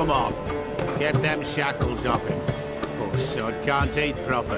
Come on. Get them shackles off him. Poor sod can't eat proper.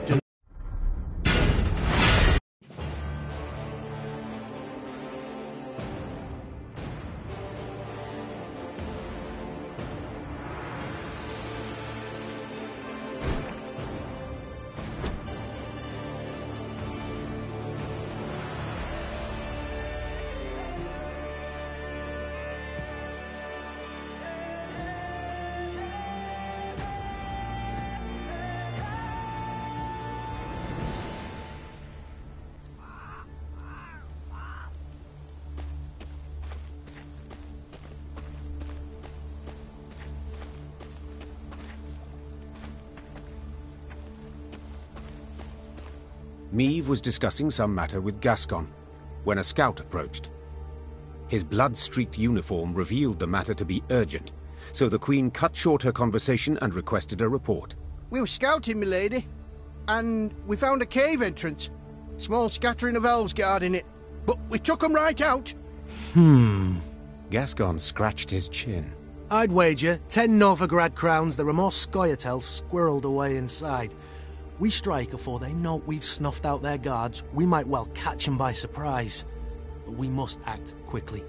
Meve was discussing some matter with Gascon, when a scout approached. His blood-streaked uniform revealed the matter to be urgent, so the Queen cut short her conversation and requested a report. We were scouting, milady, and we found a cave entrance. Small scattering of elves guarding it, but we took them right out. Gascon scratched his chin. I'd wager 10 Novigrad crowns there are more Scoia'taels squirreled away inside. We strike afore they know we've snuffed out their guards, we might well catch them by surprise. But we must act quickly.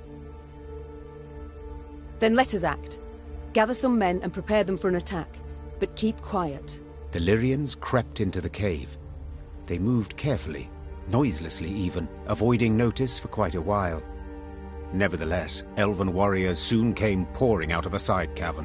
Then let us act. Gather some men and prepare them for an attack. But keep quiet. The Lyrians crept into the cave. They moved carefully, noiselessly even, avoiding notice for quite a while. Nevertheless, elven warriors soon came pouring out of a side cavern.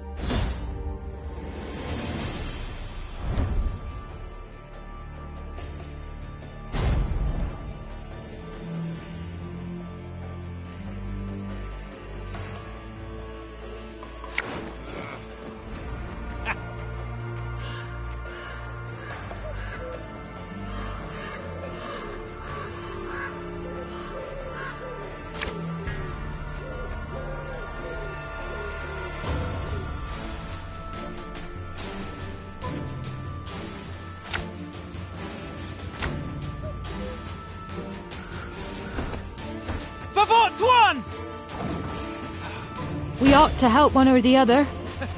We ought to help one or the other.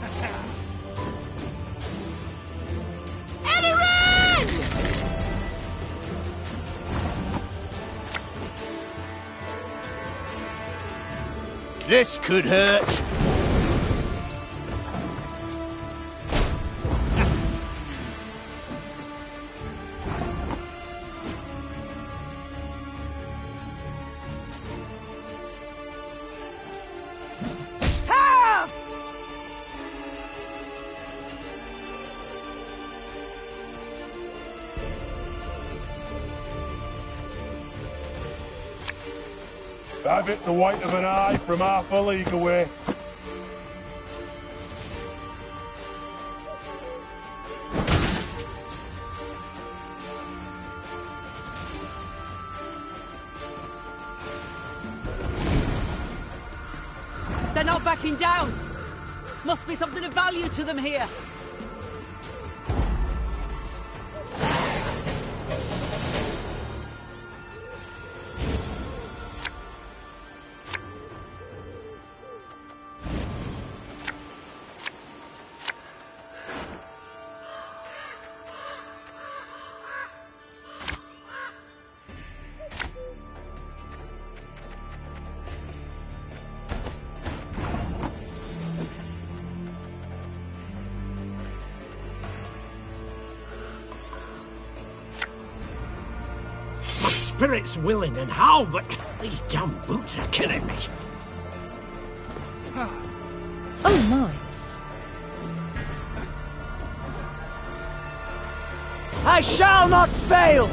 This could hurt. Have it the white of an eye from half a league away. They're not backing down. Must be something of value to them here. Spirit's willing and how, but these damn boots are killing me. Oh my. I shall not fail!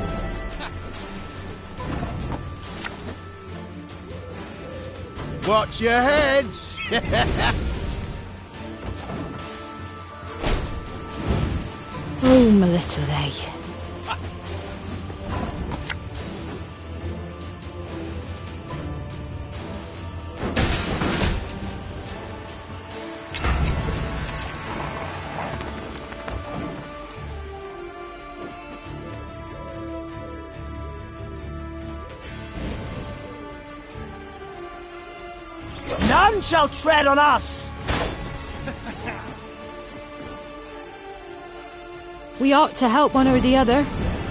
Watch your heads! Oh, my little they. None shall tread on us! We ought to help one or the other.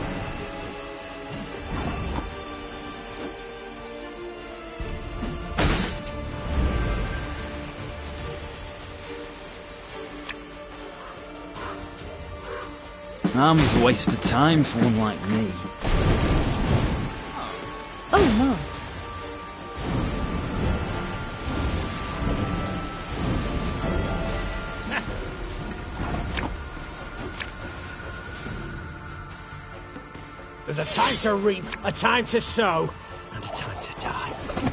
Army's a waste of time for one like me. Oh no. There's a time to reap, a time to sow, and a time to die.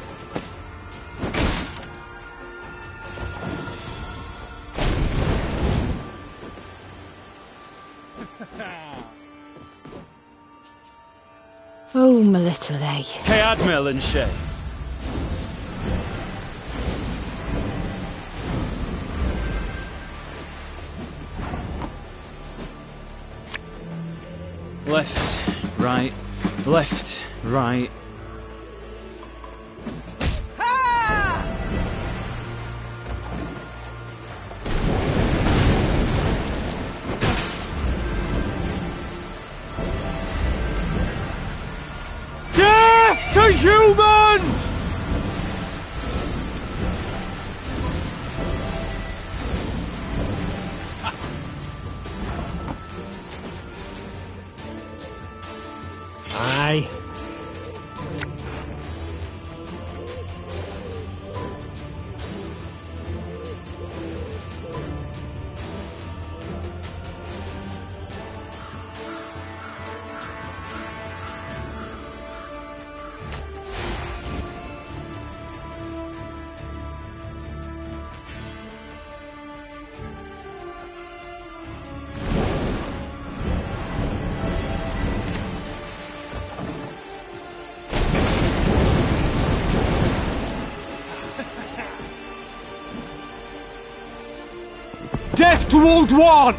Oh, my little egg. Hey, Admiral and Shay. Left, right, left, right. Death to humans! Aye. Death to Old One!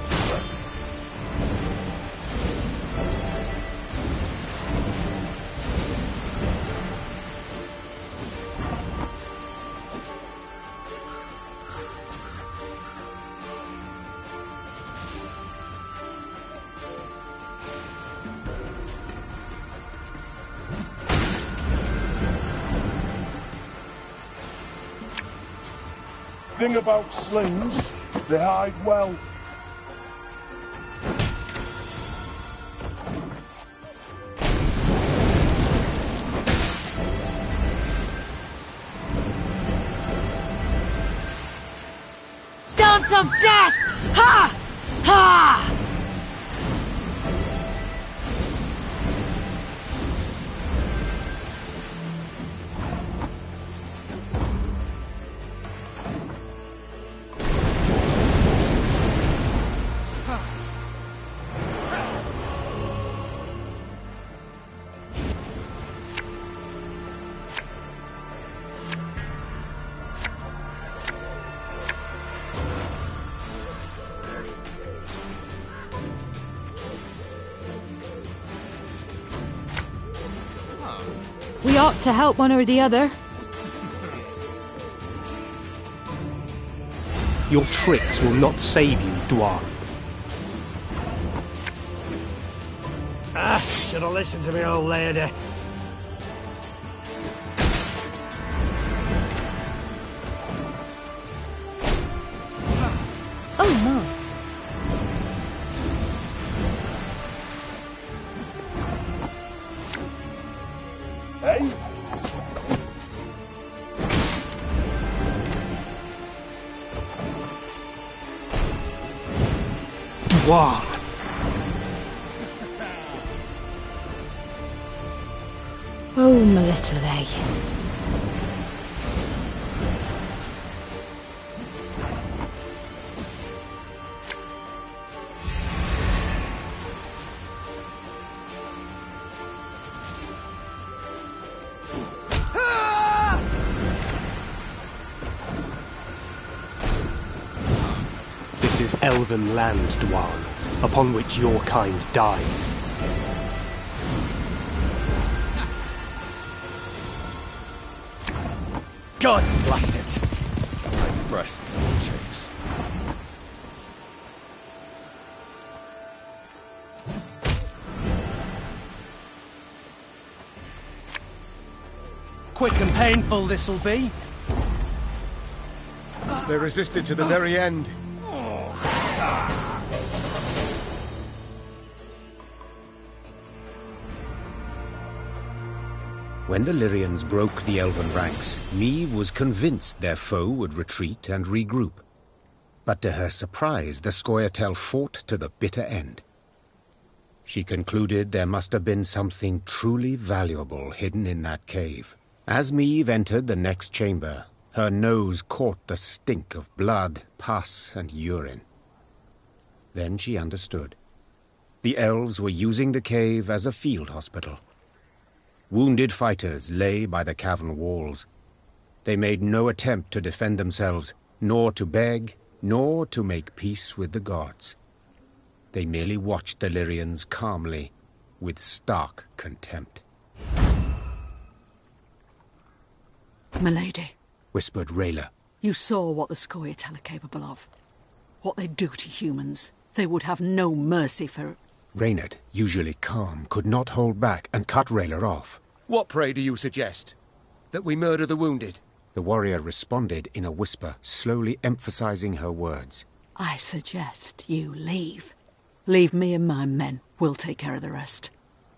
Thing about slings, they hide well. Dance of death! Ha! Ha! We ought to help one or the other. Your tricks will not save you, Dwan. Ah, should have listened to me, old lady. Oh no. Hey? Dwan! Oh, my little egg. This is elven land, Dwan, upon which your kind dies. God's blast it! My breast chafes. Quick and painful this'll be. They resisted to the very end. When the Lyrians broke the elven ranks, Meve was convinced their foe would retreat and regroup. But to her surprise, the Scoia'tael fought to the bitter end. She concluded there must have been something truly valuable hidden in that cave. As Meve entered the next chamber, her nose caught the stink of blood, pus, and urine. Then she understood. The elves were using the cave as a field hospital. Wounded fighters lay by the cavern walls. They made no attempt to defend themselves, nor to beg, nor to make peace with the gods. They merely watched the Lyrians calmly, with stark contempt. Milady, whispered Rayla. You saw what the Scoia'tael are capable of. What they do to humans. They would have no mercy for... Reynard, usually calm, could not hold back and cut Rayla off. What, pray, do you suggest? That we murder the wounded? The warrior responded in a whisper, slowly emphasizing her words. I suggest you leave. Leave me and my men. We'll take care of the rest.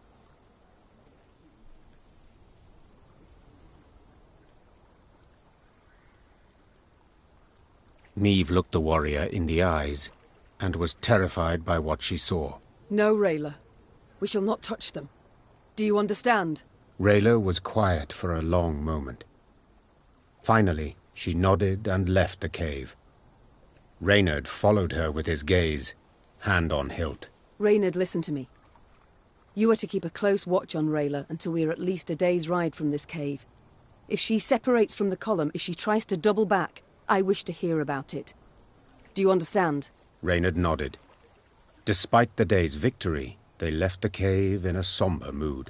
Meve looked the warrior in the eyes, and was terrified by what she saw. No, Rayla. We shall not touch them. Do you understand? Rayla was quiet for a long moment. Finally, she nodded and left the cave. Reynard followed her with his gaze, hand on hilt. Reynard, listen to me. You are to keep a close watch on Rayla until we are at least a day's ride from this cave. If she separates from the column, if she tries to double back, I wish to hear about it. Do you understand? Reynard nodded. Despite the day's victory, they left the cave in a somber mood.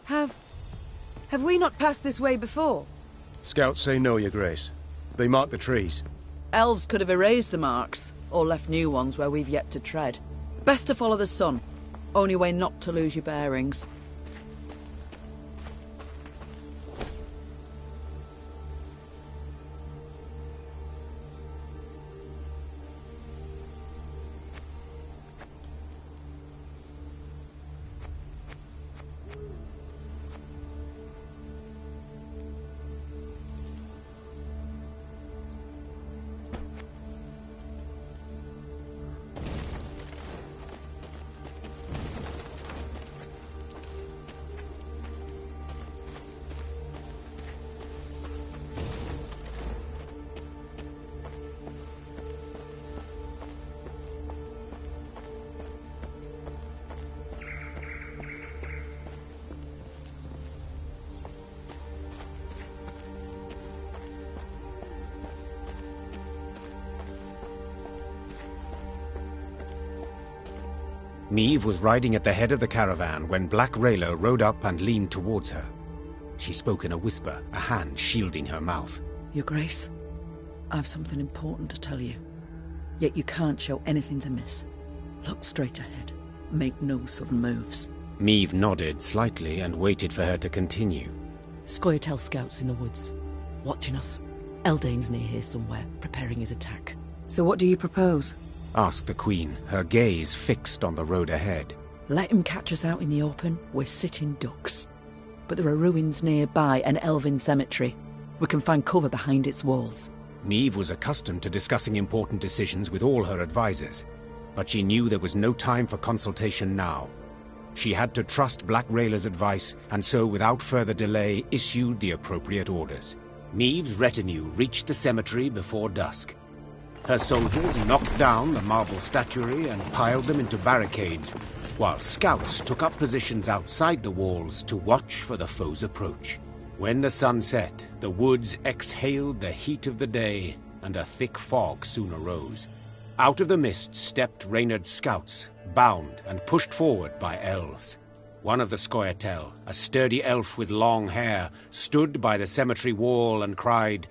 Have we not passed this way before? Scouts say no, Your Grace. They mark the trees. Elves could have erased the marks, or left new ones where we've yet to tread. Best to follow the sun. Only way not to lose your bearings. Meve was riding at the head of the caravan when Black Rayla rode up and leaned towards her. She spoke in a whisper, a hand shielding her mouth. Your Grace, I've something important to tell you. Yet you can't show anything to miss. Look straight ahead. Make no sudden moves. Meve nodded slightly and waited for her to continue. Scoia'tael scouts in the woods, watching us. Eldain's near here somewhere, preparing his attack. So what do you propose? Asked the Queen, her gaze fixed on the road ahead. Let him catch us out in the open. We're sitting ducks. But there are ruins nearby, an elven cemetery. We can find cover behind its walls. Meve was accustomed to discussing important decisions with all her advisors, but she knew there was no time for consultation now. She had to trust Black Rayla's advice, and so without further delay issued the appropriate orders. Meve's retinue reached the cemetery before dusk. Her soldiers knocked down the marble statuary and piled them into barricades, while scouts took up positions outside the walls to watch for the foe's approach. When the sun set, the woods exhaled the heat of the day, and a thick fog soon arose. Out of the mist stepped Reynard's scouts, bound and pushed forward by elves. One of the Scoia'tael, a sturdy elf with long hair, stood by the cemetery wall and cried,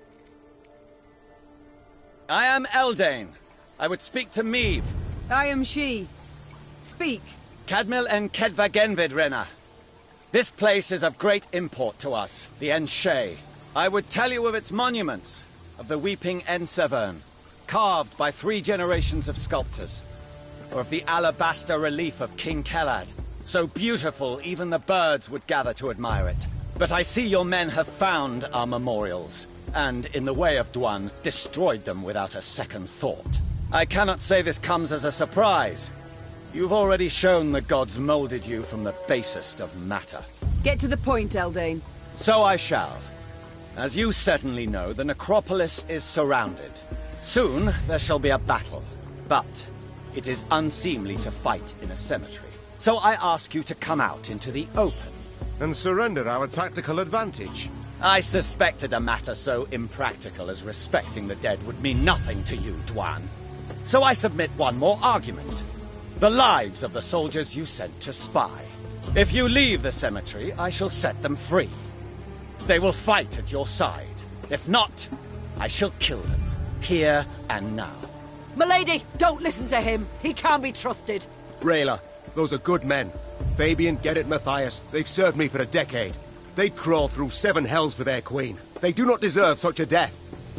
I am Eldain. I would speak to Meve. I am she. Speak. Cadmil en Kedvagenvid, Renna. This place is of great import to us, the Enshe. I would tell you of its monuments, of the weeping Ensevern, carved by 3 generations of sculptors, or of the alabaster relief of King Kelad, so beautiful even the birds would gather to admire it. But I see your men have found our memorials, and, in the way of Dwan, destroyed them without a second thought. I cannot say this comes as a surprise. You've already shown the gods molded you from the basest of matter. Get to the point, Eldain. So I shall. As you certainly know, the necropolis is surrounded. Soon there shall be a battle, but it is unseemly to fight in a cemetery. So I ask you to come out into the open. And surrender our tactical advantage. I suspected a matter so impractical as respecting the dead would mean nothing to you, Dwan. So I submit one more argument. The lives of the soldiers you sent to spy. If you leave the cemetery, I shall set them free. They will fight at your side. If not, I shall kill them, here and now. Milady, don't listen to him. He can't be trusted. Rayla, those are good men. Fabian, Gerrit, Matthias, they've served me for a decade. They'd crawl through 7 hells for their queen. They do not deserve such a death.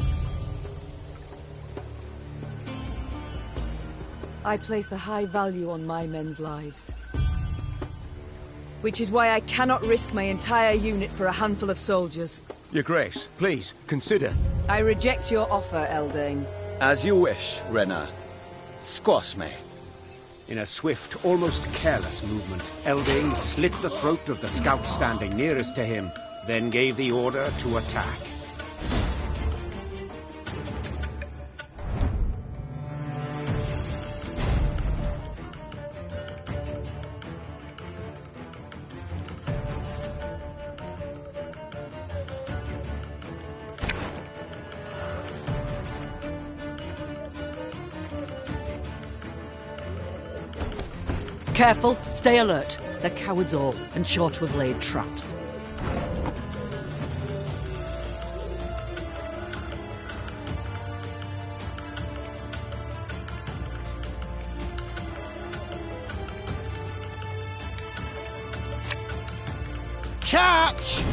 I place a high value on my men's lives. Which is why I cannot risk my entire unit for a handful of soldiers. Your Grace, please, consider. I reject your offer, Eldain. As you wish, Renna. Squash me. In a swift, almost careless movement, Eldain slit the throat of the scout standing nearest to him, then gave the order to attack. Careful, stay alert. They're cowards all, and sure to have laid traps. Catch!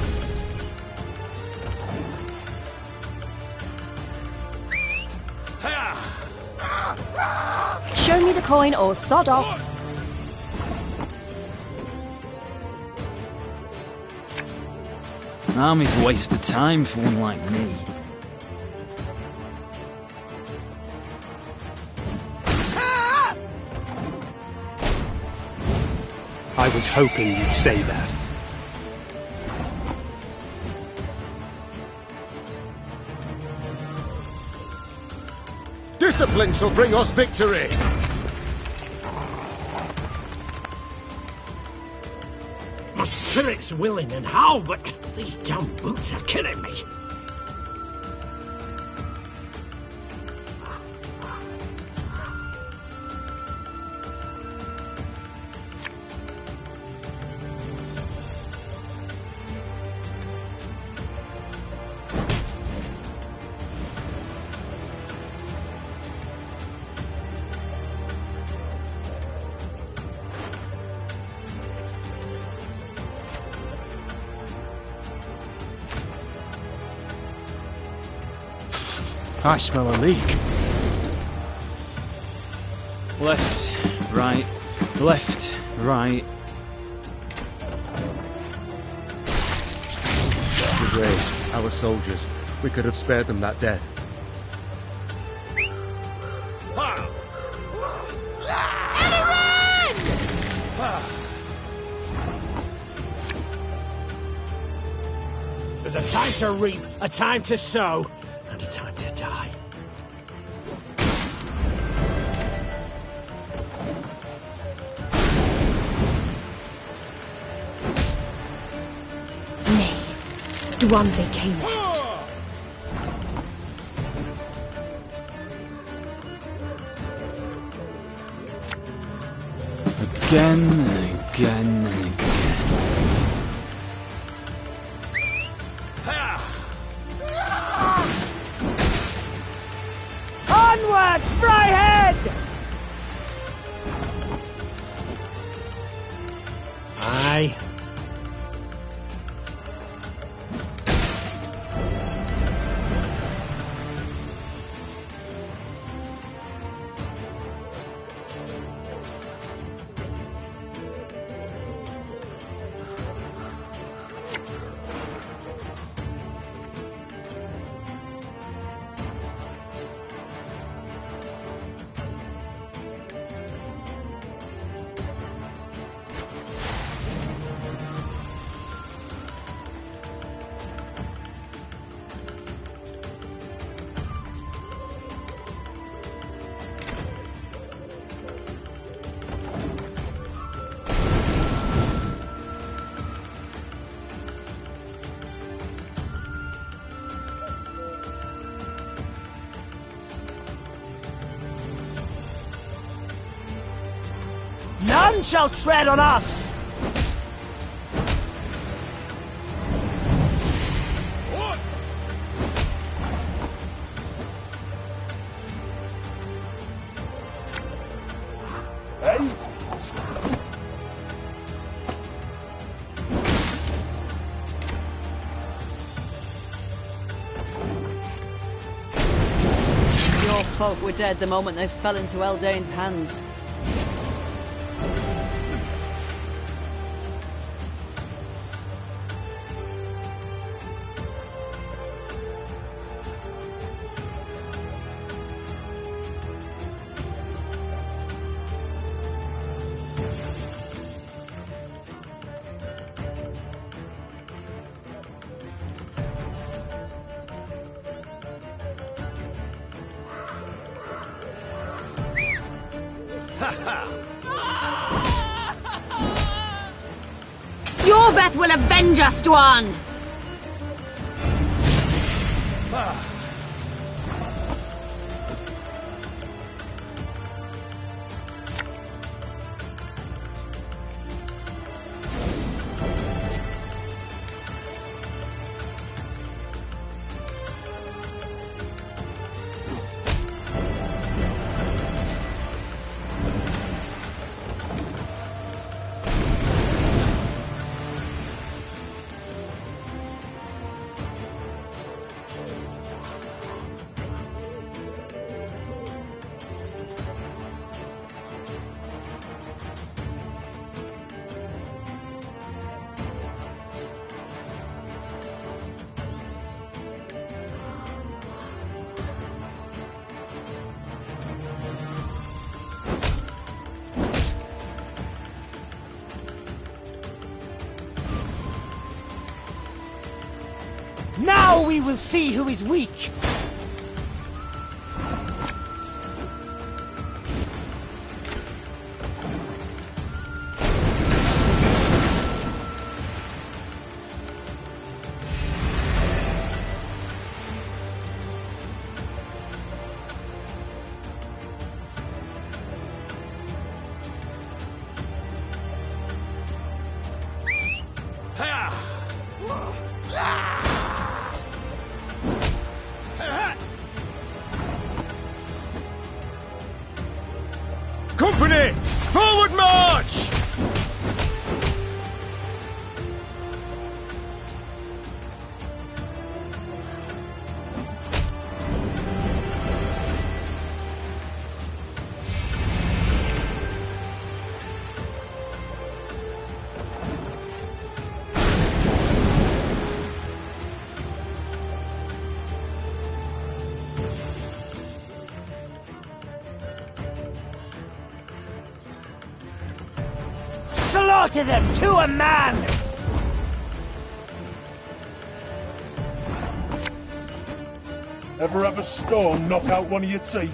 Show me the coin or sod off. An army's a waste of time for one like me. I was hoping you'd say that. Discipline shall bring us victory! My spirit's willing and how, but these damn boots are killing me. I smell a leak. Left, right, left, right. The Greys, our soldiers. We could have spared them that death. There's a time to reap, a time to sow, and a time to die. Nay, Dwan Vacalest. Again and again and again. Onward, Fryhead! Aye. None shall tread on us! Your folk were dead the moment they fell into Eldane's hands. Yorveth will avenge us, Dwan! Now we will see who is weak. Company! Forward march! Slaughter them to a man! Ever have a stone knock out one of your teeth?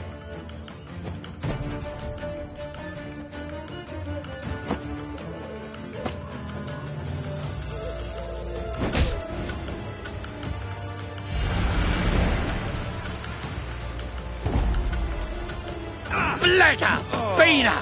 Blätter! Bina!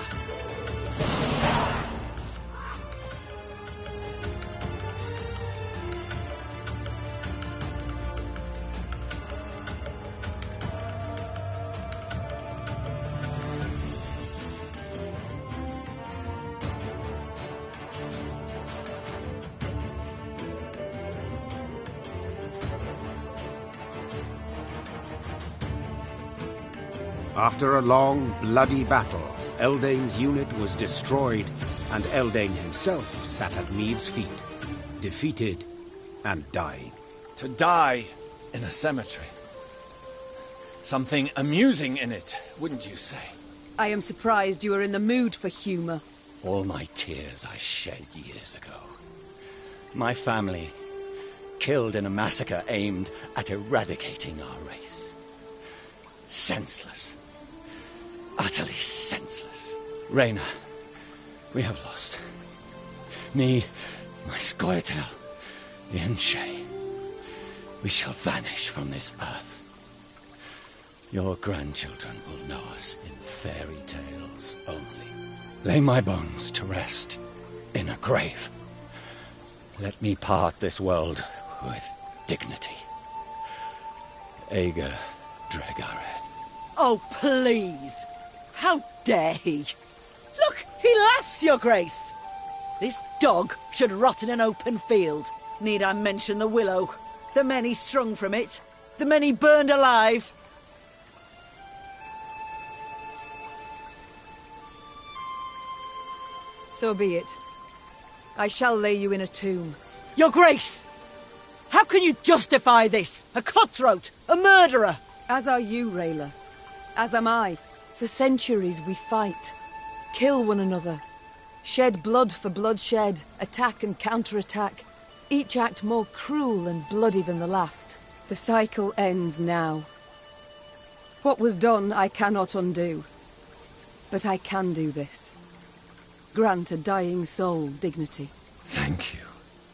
After a long, bloody battle, Eldain's unit was destroyed, and Eldain himself sat at Meave's feet, defeated and dying. To die in a cemetery. Something amusing in it, wouldn't you say? I am surprised you are in the mood for humour. All my tears I shed years ago. My family killed in a massacre aimed at eradicating our race. Senseless. Utterly senseless. Reyna, we have lost. Me, my Scoia'tael, the Enshe. We shall vanish from this earth. Your grandchildren will know us in fairy tales only. Lay my bones to rest in a grave. Let me part this world with dignity. Ager Dregared. Oh, please! How dare he? Look, he laughs, Your Grace! This dog should rot in an open field. Need I mention the willow? The men he strung from it? The men he burned alive? So be it. I shall lay you in a tomb. Your Grace! How can you justify this? A cutthroat! A murderer! As are you, Rayla. As am I. For centuries we fight. Kill one another. Shed blood for bloodshed. Attack and counterattack. Each act more cruel and bloody than the last. The cycle ends now. What was done I cannot undo. But I can do this. Grant a dying soul dignity. Thank you.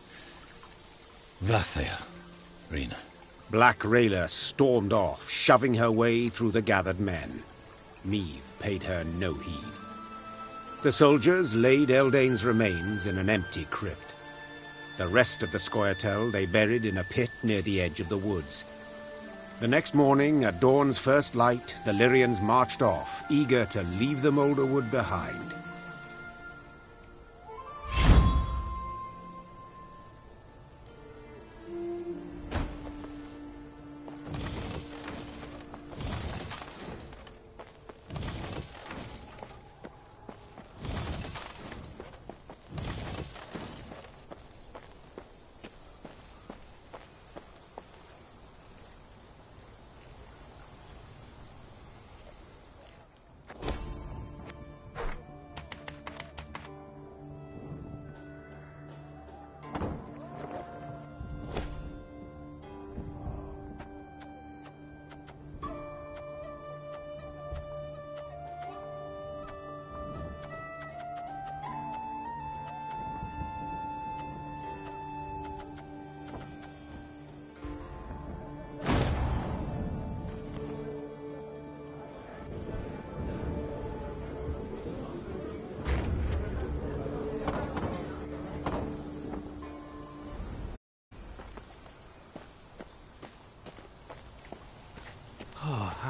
Vathea, Rena. Black Rayla stormed off, shoving her way through the gathered men. Meave paid her no heed. The soldiers laid Eldain's remains in an empty crypt. The rest of the Scoia'tael they buried in a pit near the edge of the woods. The next morning, at dawn's first light, the Lyrians marched off, eager to leave the Moulderwood behind.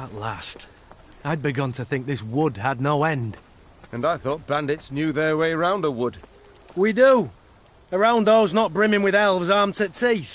At last. I'd begun to think this wood had no end. And I thought bandits knew their way round a wood. We do. Around those not brimming with elves armed to teeth.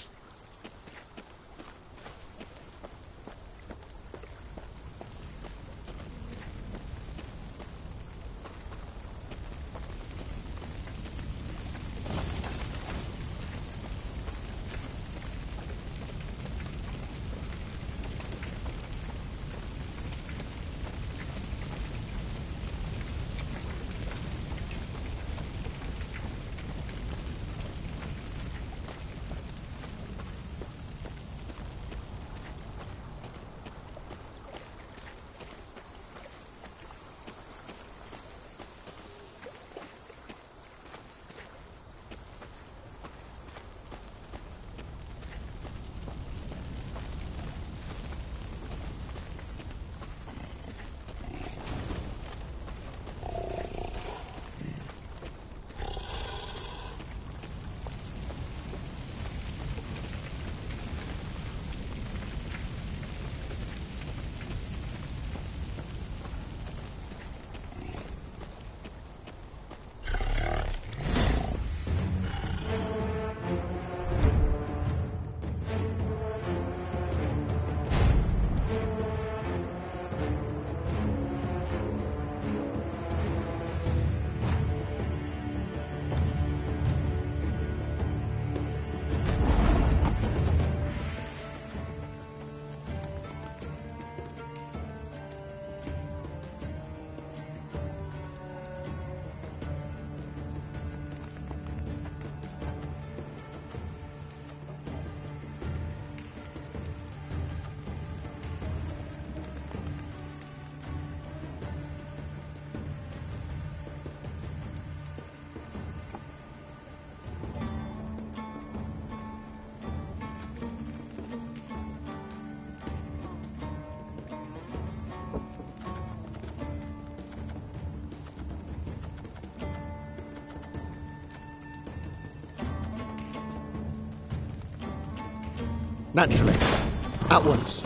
Naturally. At once.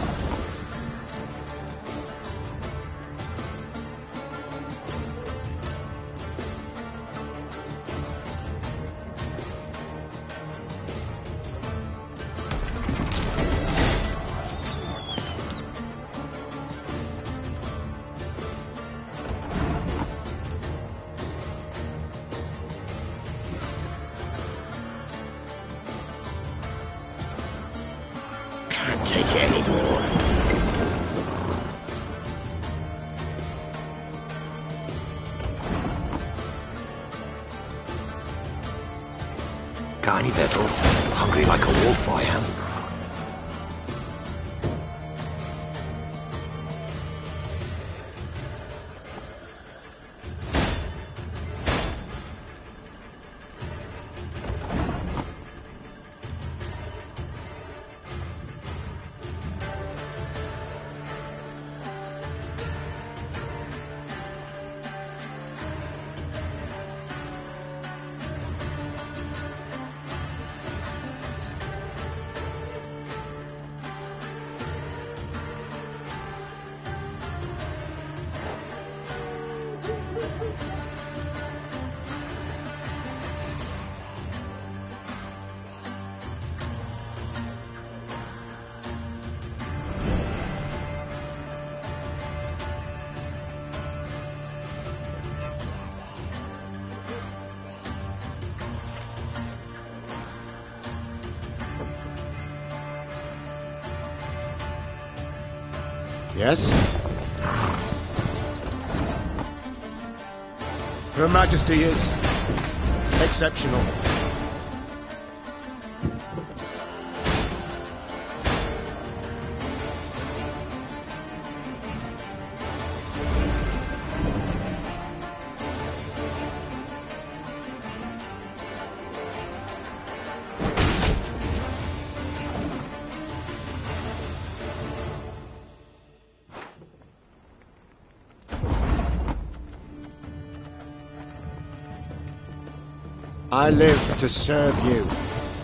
Can't take it anymore. Got any victuals? Hungry like a wolf I am. Yes? Her Majesty is exceptional. I live to serve you.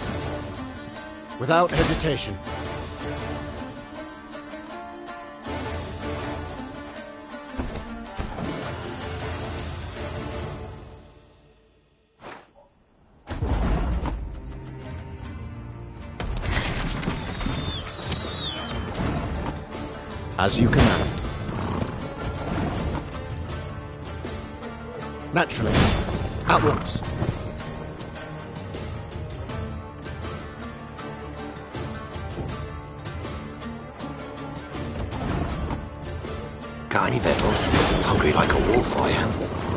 Without hesitation. As you command. Naturally. At once. Got any victuals? Hungry like a wolf, I am.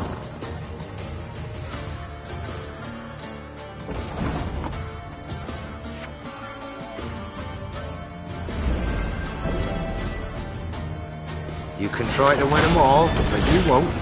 You can try to win them all, but you won't.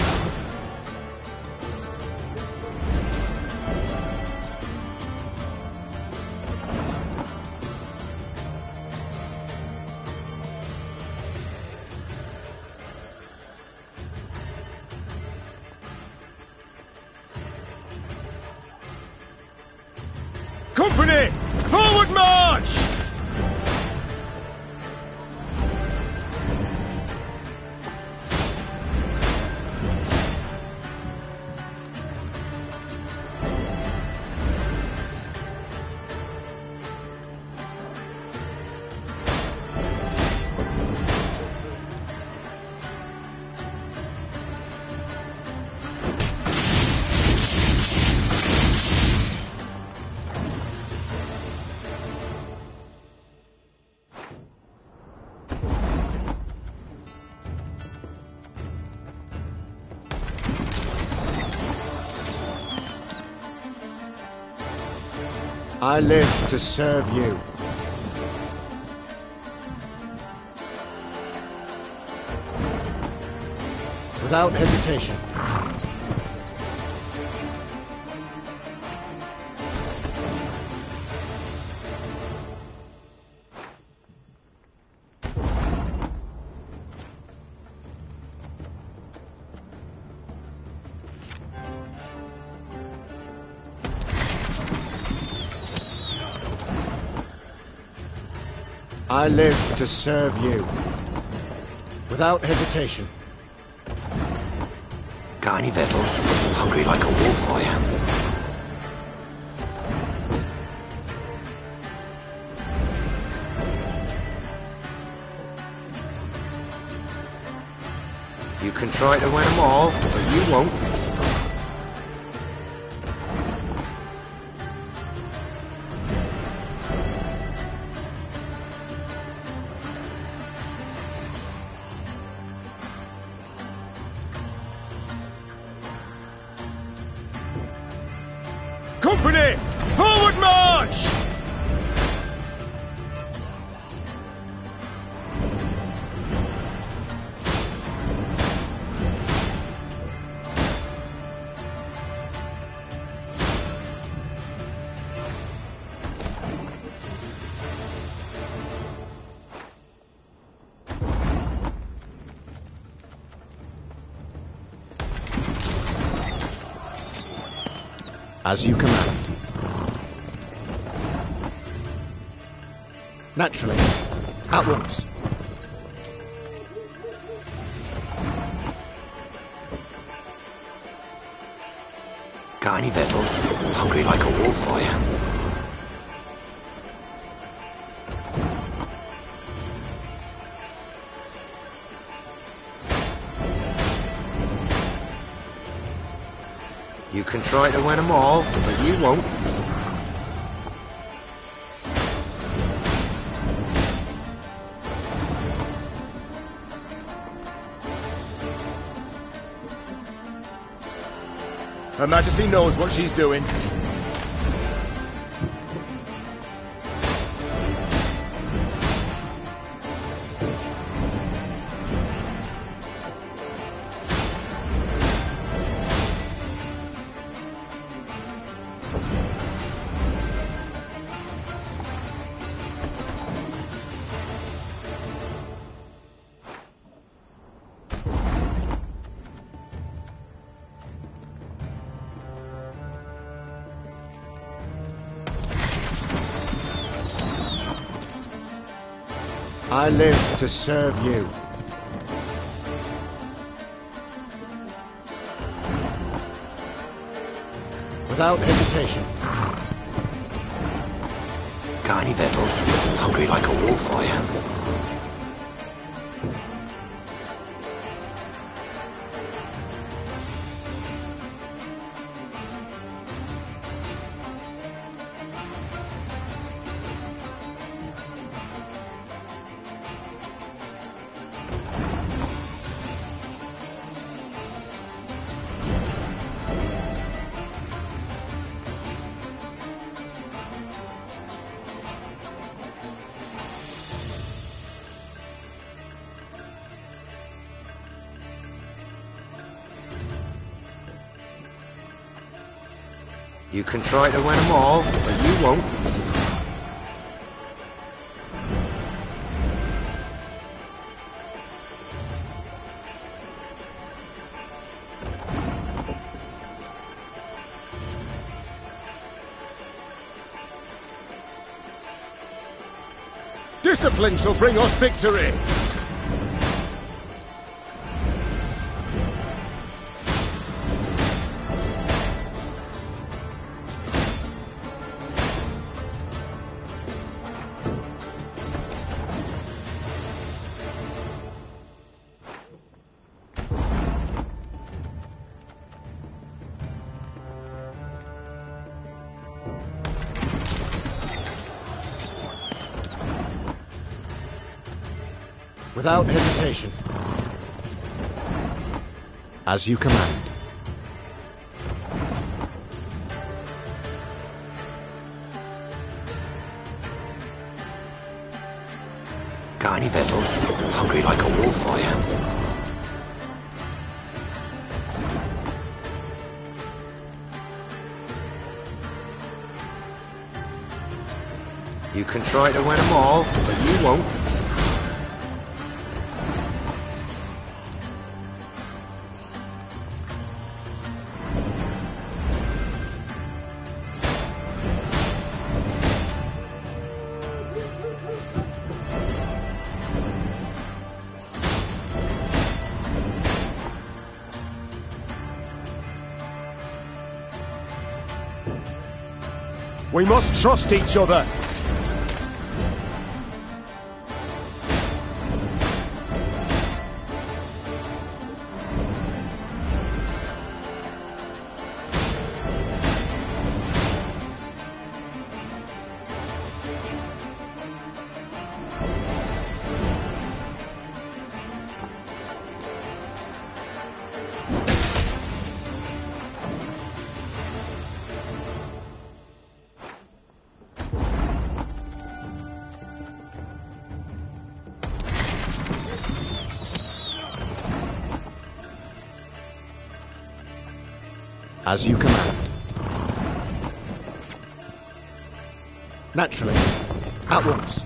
Company! Forward march! I live to serve you. Without hesitation. I live to serve you. Without hesitation. Got any victuals? Hungry like a wolf, I am. You can try to win them all, but you won't. Company! Forward march! As you command. Naturally. At once. Got any victuals? Hungry like a wolf, I am. You can try to win them all, but you won't. Her Majesty knows what she's doing. I live to serve you. Without hesitation. Got any victuals? Hungry like a wolf, I am. You can try to win them all, but you won't. Discipline shall bring us victory! Without hesitation. As you command. Got any victuals? Hungry like a wolf, I am. You can try to win them all, but you won't. We must trust each other! As you command. Naturally. At once.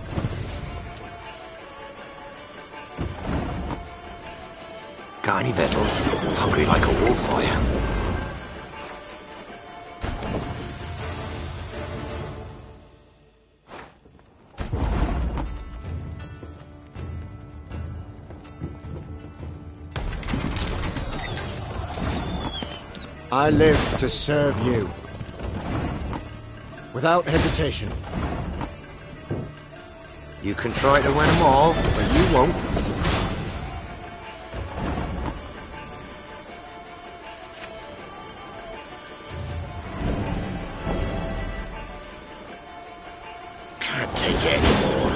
Got any victuals? Hungry like a wolf, I am. I live to serve you. Without hesitation. You can try to win them all, but you won't. Can't take it anymore.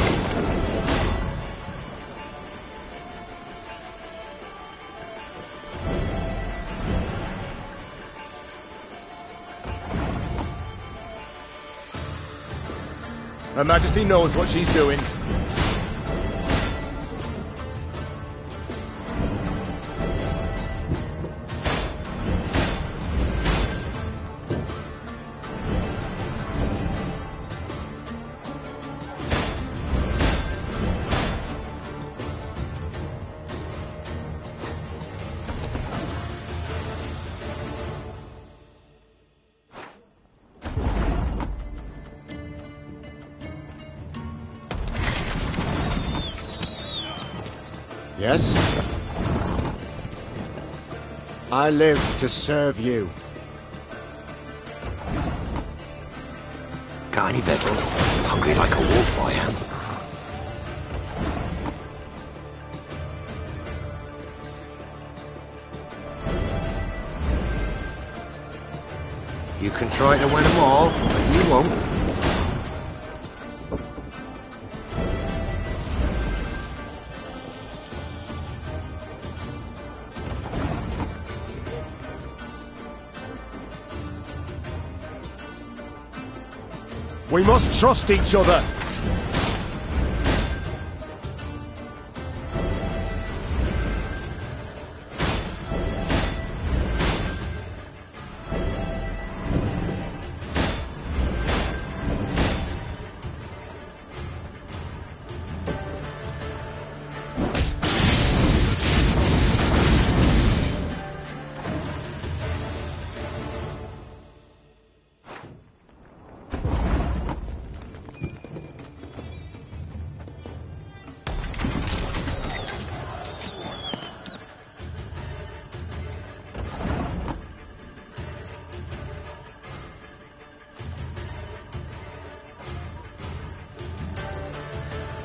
Her Majesty knows what she's doing. Yes? I live to serve you. Got any victuals? Hungry like a wolf, I am. You can try to win them all, but you won't. We must trust each other!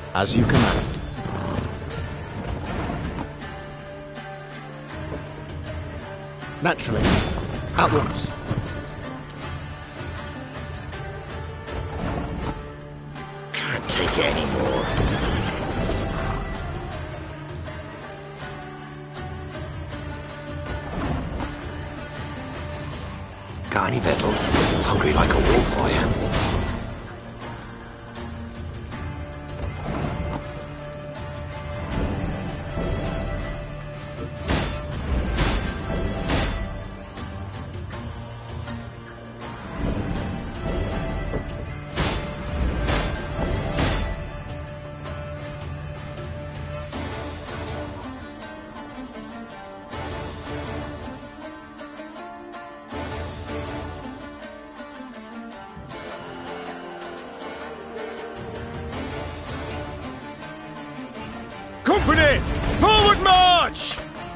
As you command. Naturally. At once. Can't take it anymore. Got any victuals? Hungry like a wolf, I am. Company! Forward march!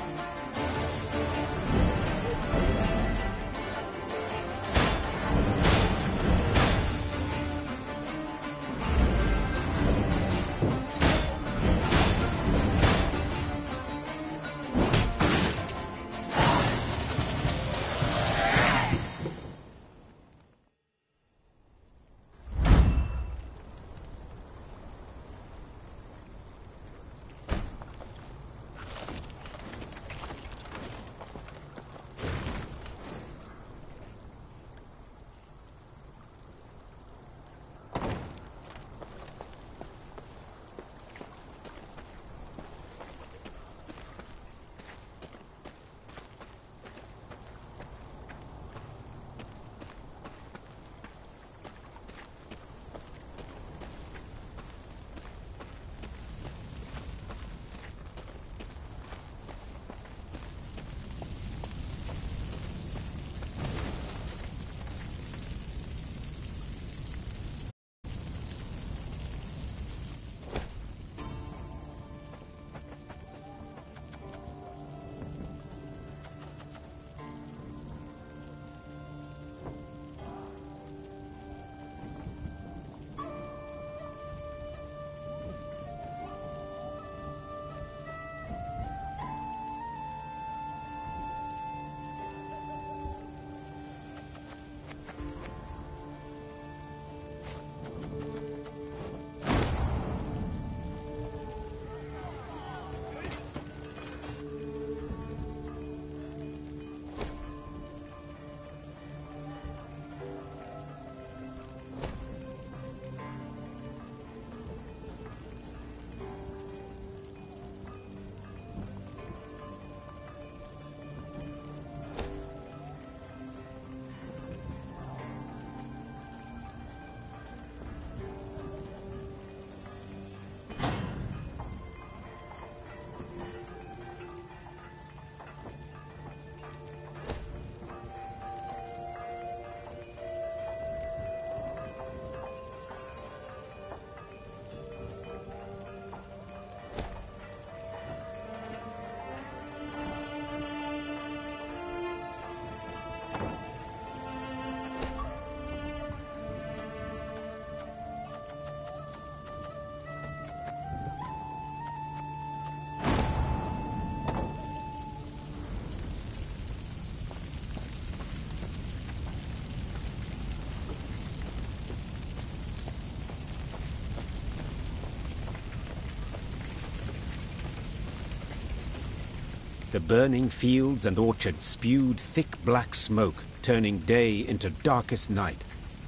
The burning fields and orchards spewed thick black smoke, turning day into darkest night.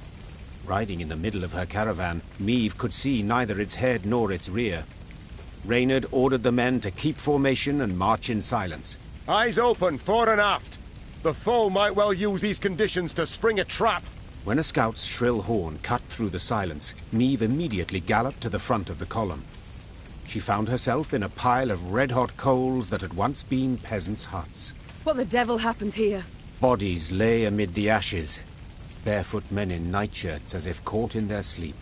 Riding in the middle of her caravan, Meve could see neither its head nor its rear. Reynard ordered the men to keep formation and march in silence. Eyes open, fore and aft. The foe might well use these conditions to spring a trap. When a scout's shrill horn cut through the silence, Meve immediately galloped to the front of the column. She found herself in a pile of red-hot coals that had once been peasants' huts. What the devil happened here? Bodies lay amid the ashes, barefoot men in nightshirts as if caught in their sleep.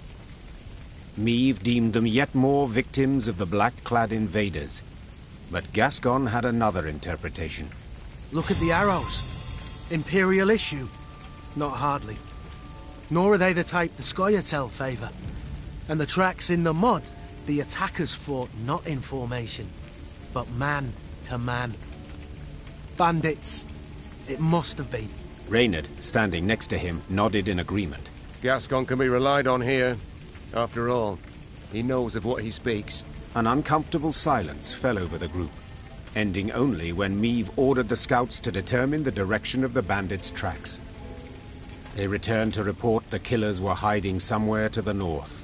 Meve deemed them yet more victims of the black-clad invaders, but Gascon had another interpretation. Look at the arrows. Imperial issue? Not hardly. Nor are they the type the Scoia'tael favour. And the tracks in the mud, The attackers fought not in formation, but man to man. Bandits. It must have been. Reynard, standing next to him, nodded in agreement. Gascon can be relied on here. After all, he knows of what he speaks. An uncomfortable silence fell over the group, ending only when Meve ordered the scouts to determine the direction of the bandits' tracks. They returned to report the killers were hiding somewhere to the north.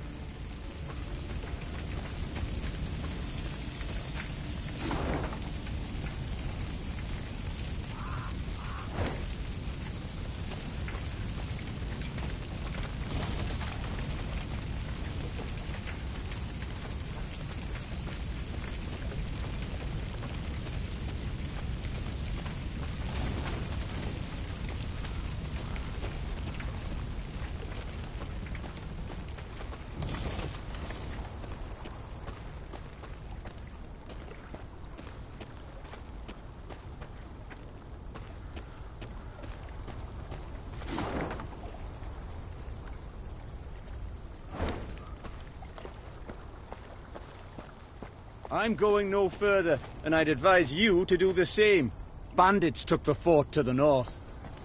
I'm going no further, and I'd advise you to do the same. Bandits took the fort to the north.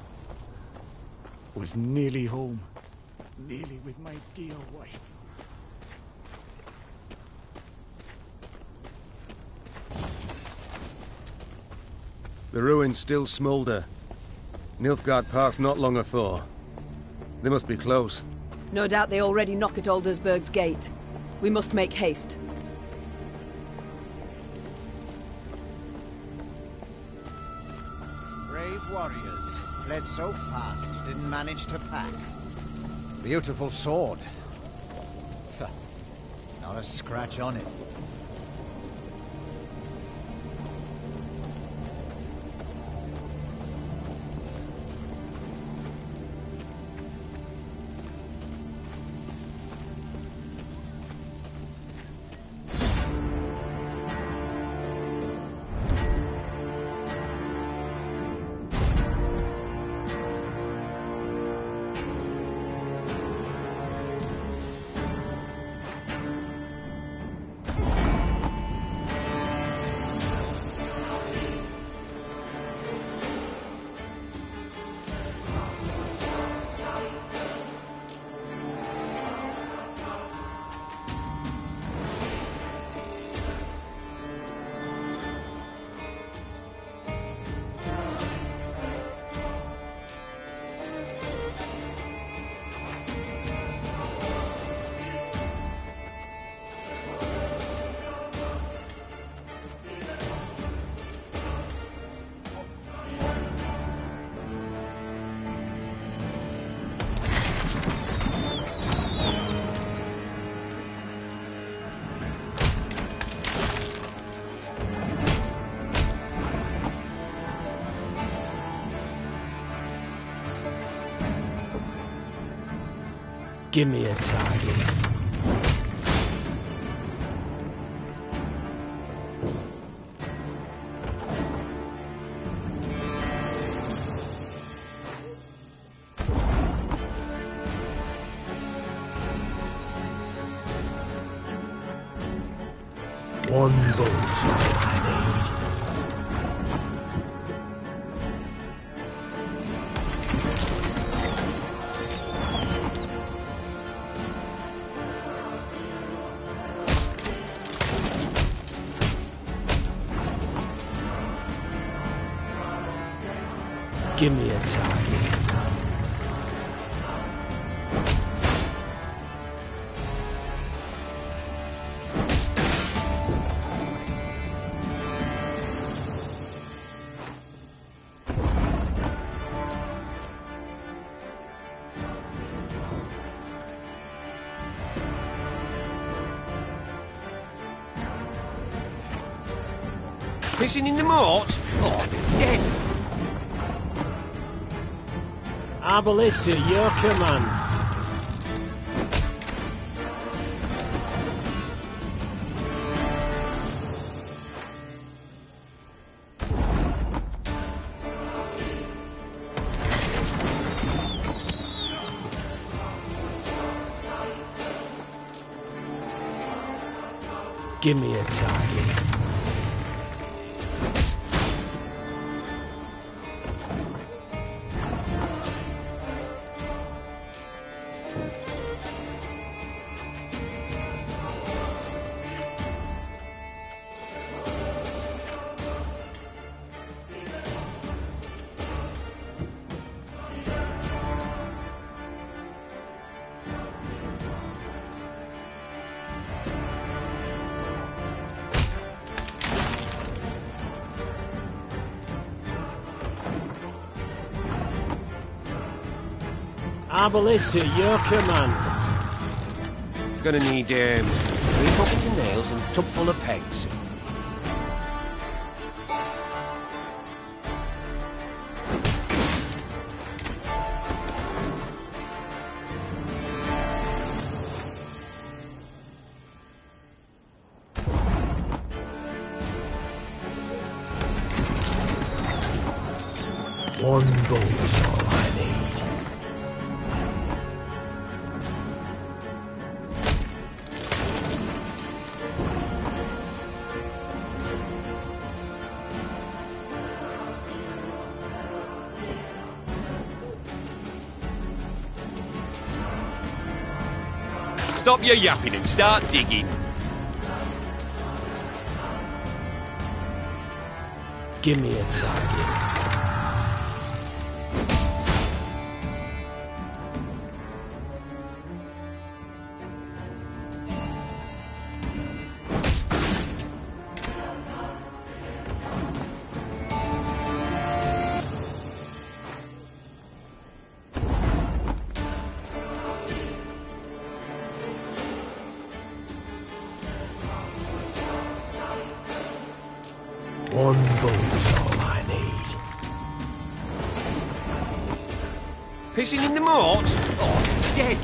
Was nearly home. Nearly with my dear wife. The ruins still smoulder. Nilfgaard passed not long afore. They must be close. No doubt they already knock at Aldersburg's gate. We must make haste. Brave warriors. Fled so fast, didn't manage to pack. Beautiful sword. Not a scratch on it. Give me a target. One bolt I need. Give me a target. Pissing in the moat? Oh, dead. Arbalista, your command. Give me a target. Arbalist at your command. Gonna need 3 pockets of nails and a tub full of pegs. One bolt's all I need. Stop your yapping and start digging. Give me a target. One bolt's all I need. Pissing in the mort? Oh, dead.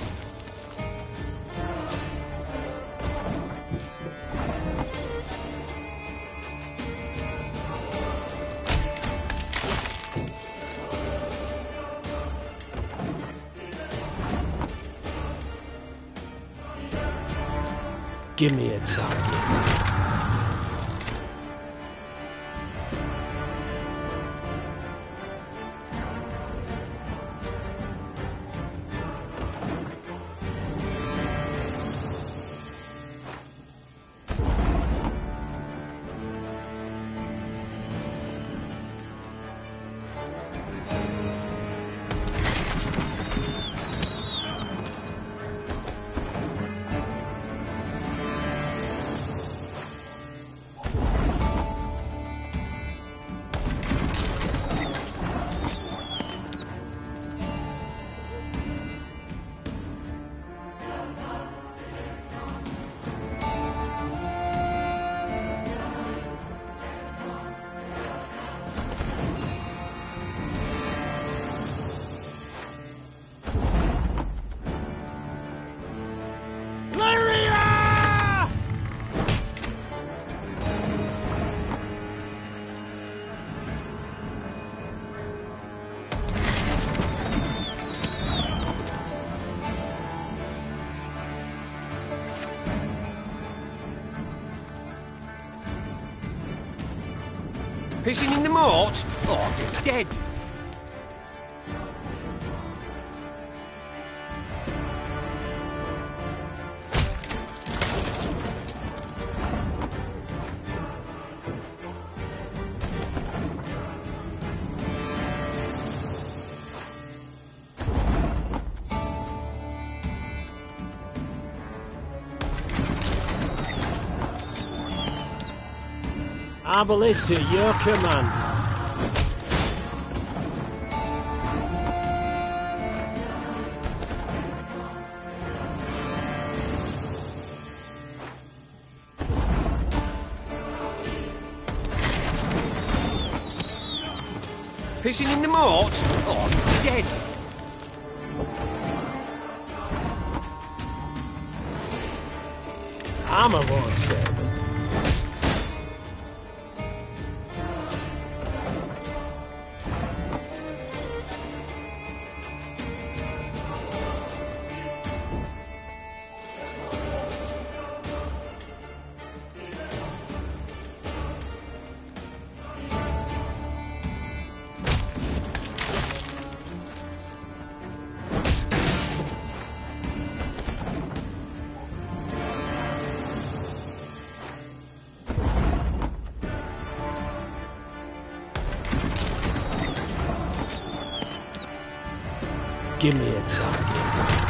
Give me a target. Pissing in the mort? Oh, they're dead. Arbalist at your command. Pissing in the mort? Oh, dead. Armor won't save them. Give me a target.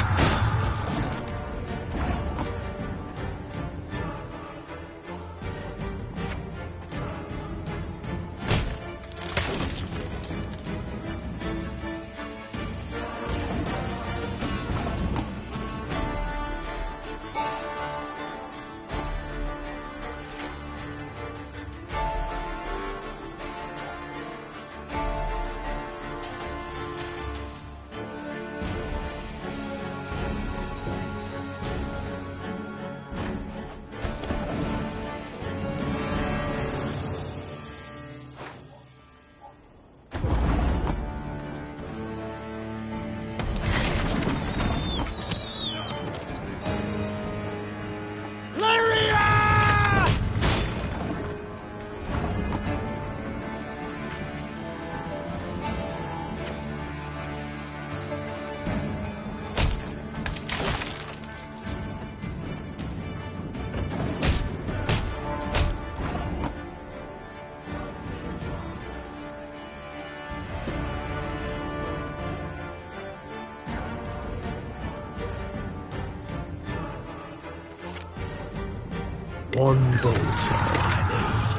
One bolt all I need.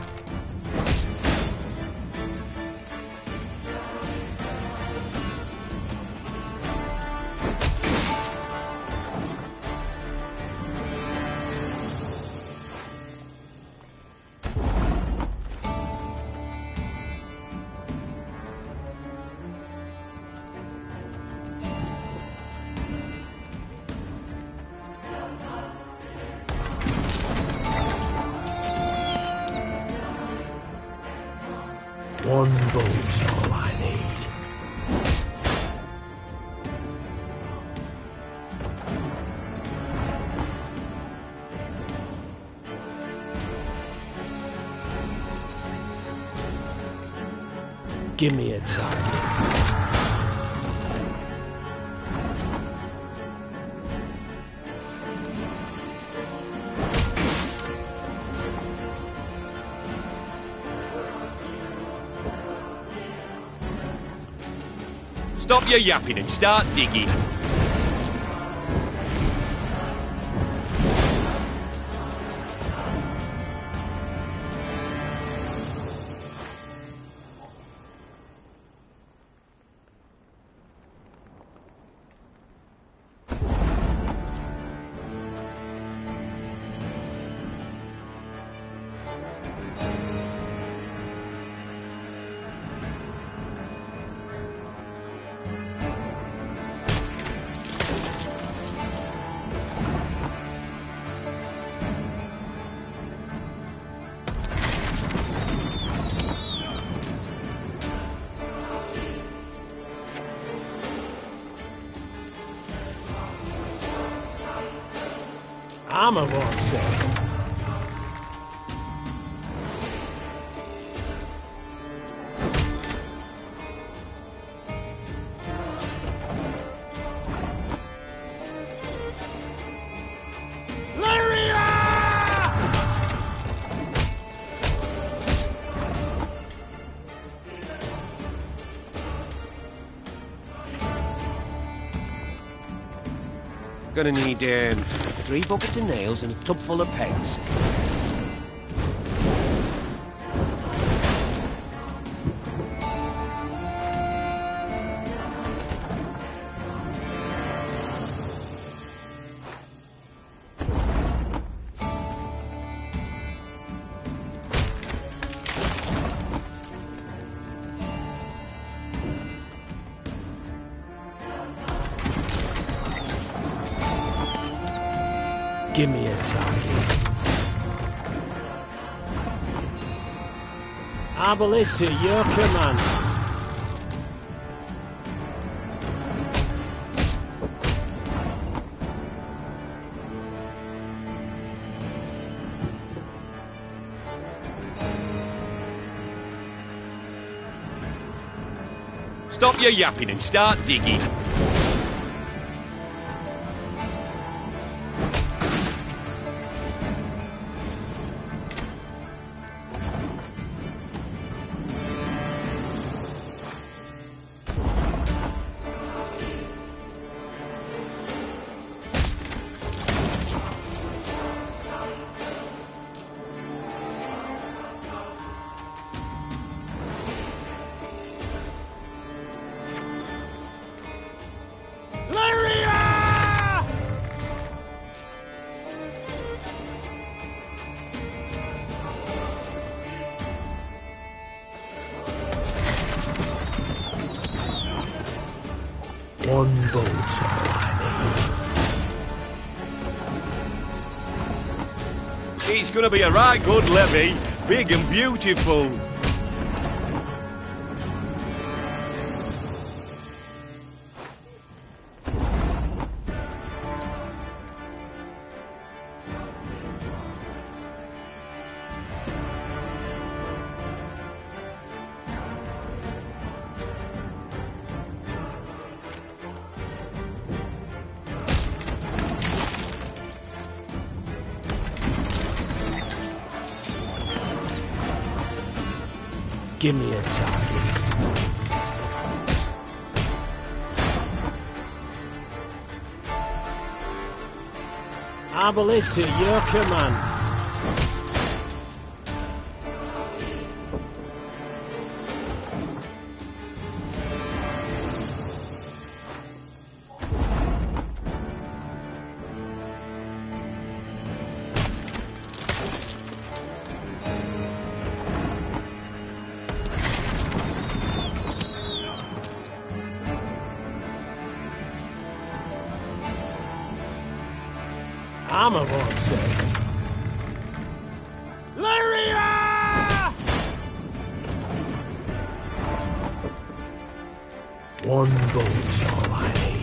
One bolt all I need. Give me a target. Stop your yapping and start digging. Armor won't say. Gonna need 3 buckets of nails and a tub full of pegs. Give me a target. Arbalist to your command. Stop your yapping and start digging. One boat, all I need. It's gonna be a right good levy. Big and beautiful. Give me a target. Arbalist at your command. Armor won't save. Lyria! One boat's all I need.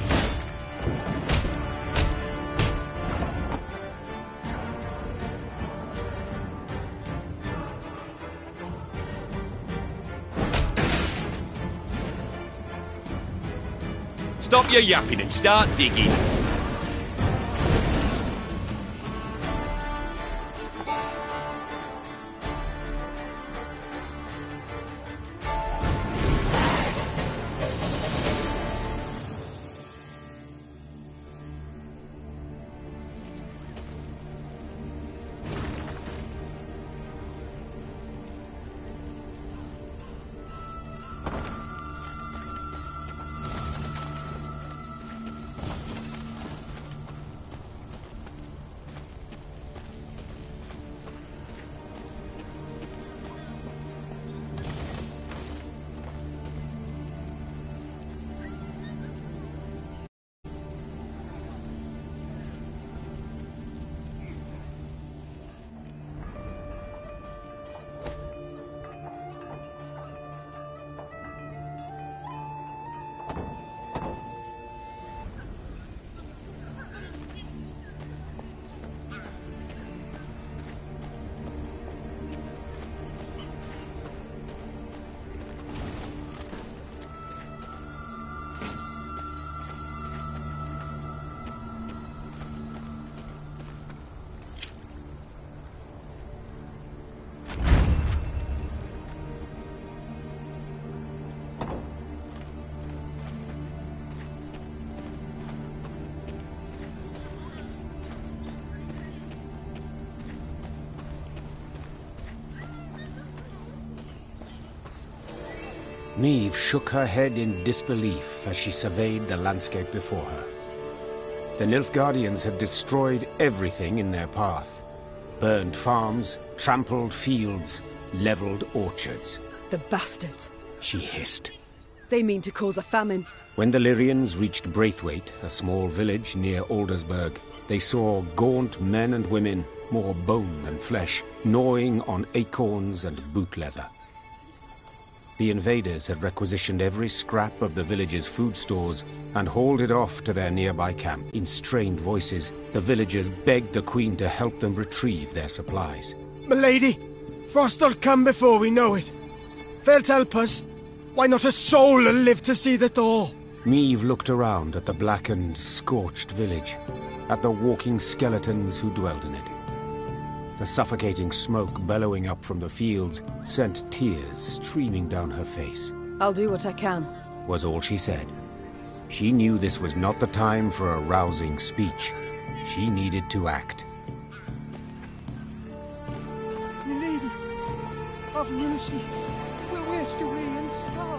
Stop your yapping and start digging. Niamh shook her head in disbelief as she surveyed the landscape before her. The Nilfgaardians had destroyed everything in their path. Burned farms, trampled fields, leveled orchards. The bastards. She hissed. They mean to cause a famine. When the Lyrians reached Braithwaite, a small village near Aldersburg, they saw gaunt men and women, more bone than flesh, gnawing on acorns and boot leather. The invaders had requisitioned every scrap of the village's food stores and hauled it off to their nearby camp. In strained voices, the villagers begged the Queen to help them retrieve their supplies. Milady, Frost'll come before we know it. Fair't help us. Why not a soul will live to see the thaw? Niamh looked around at the blackened, scorched village, at the walking skeletons who dwelled in it. The suffocating smoke bellowing up from the fields sent tears streaming down her face. I'll do what I can, was all she said. She knew this was not the time for a rousing speech. She needed to act. Milady, have mercy. We'll waste away and starve.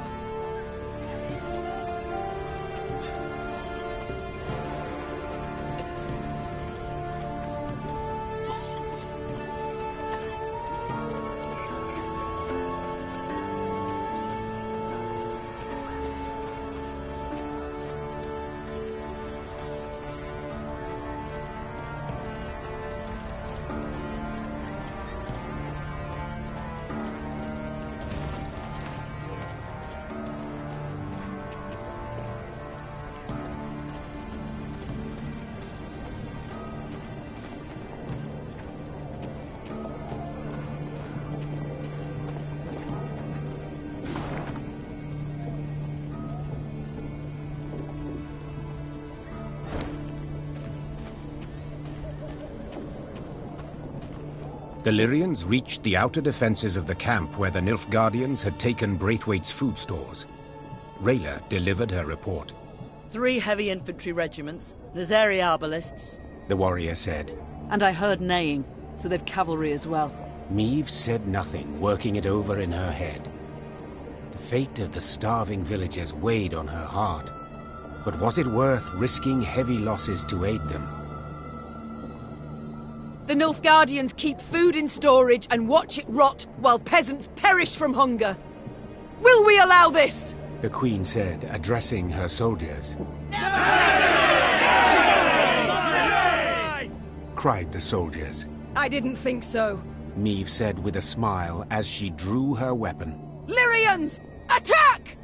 The Lyrians reached the outer defenses of the camp where the Nilfgaardians had taken Braithwaite's food stores. Rayla delivered her report. 3 heavy infantry regiments, Nazari arbalists. The warrior said. And I heard neighing, so they've cavalry as well. Meve said nothing, working it over in her head. The fate of the starving villagers weighed on her heart. But was it worth risking heavy losses to aid them? The Nilfgaardians keep food in storage and watch it rot while peasants perish from hunger. Will we allow this? The Queen said, addressing her soldiers. Cried the soldiers. I didn't think so. Meve said with a smile as she drew her weapon. Lyrians, attack!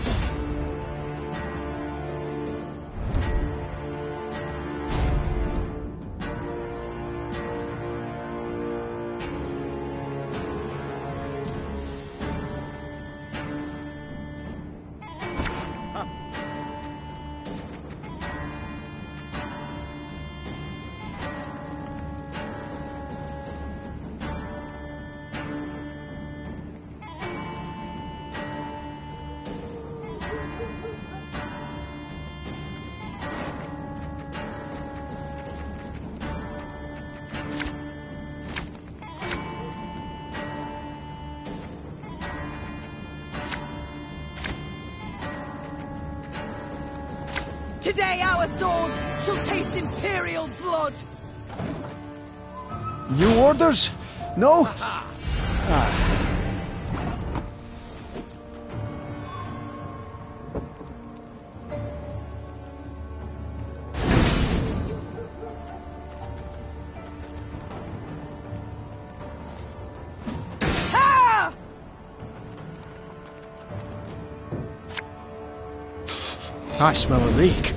Today our swords shall taste imperial blood! New orders? No? I smell a leak.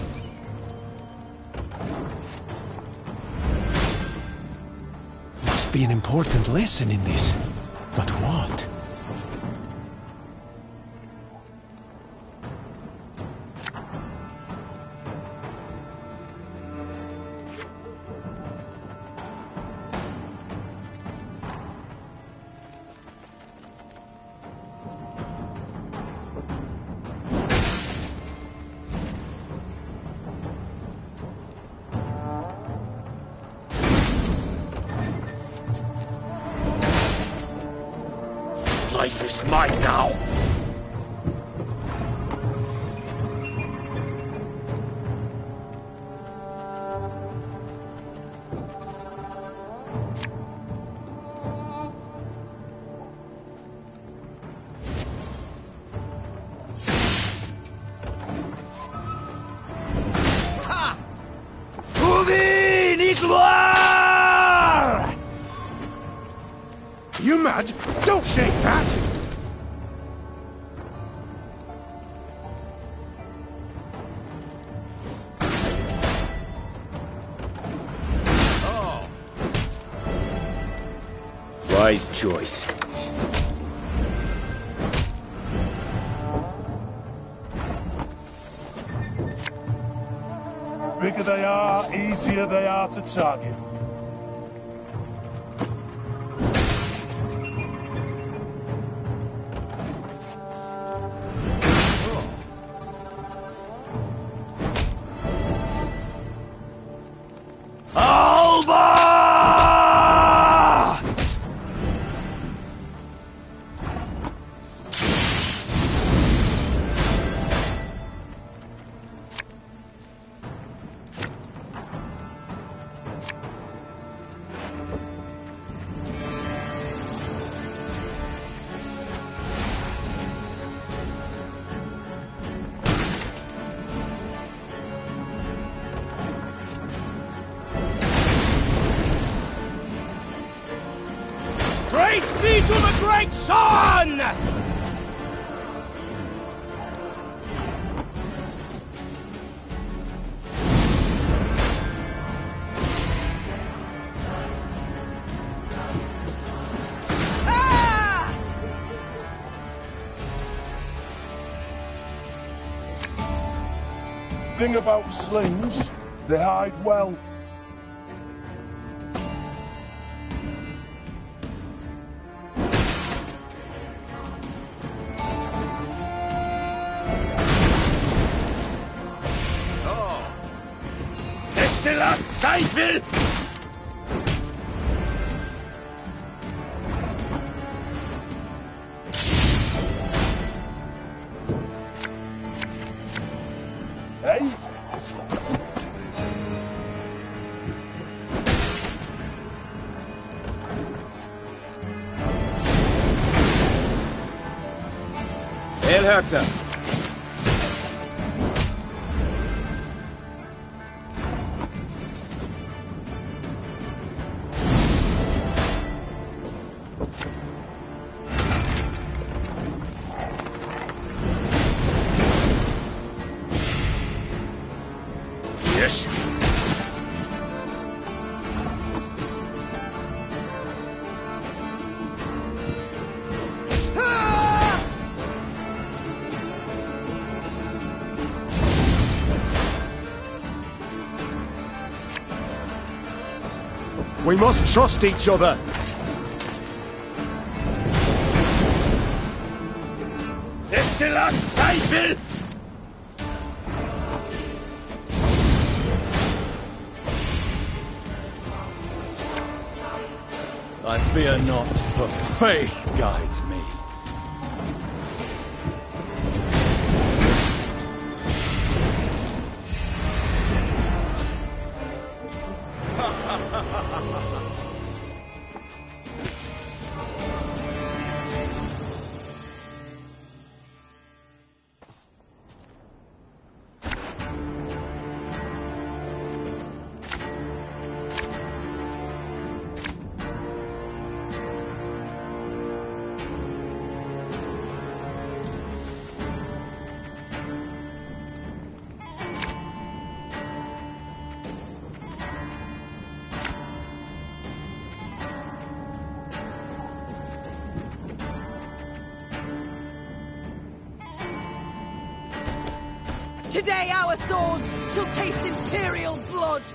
Must be an important lesson in this. But what? Life is mine now. You mad? Don't say that! Wise choice. Bigger they are, easier they are to target. Praise be to the great sun! Thing about slings, they hide well. Teufel! Hey! Elherzer! Yes. We must trust each other. Destillat Teufel! I fear not, for faith guides me. Today our swords shall taste imperial blood!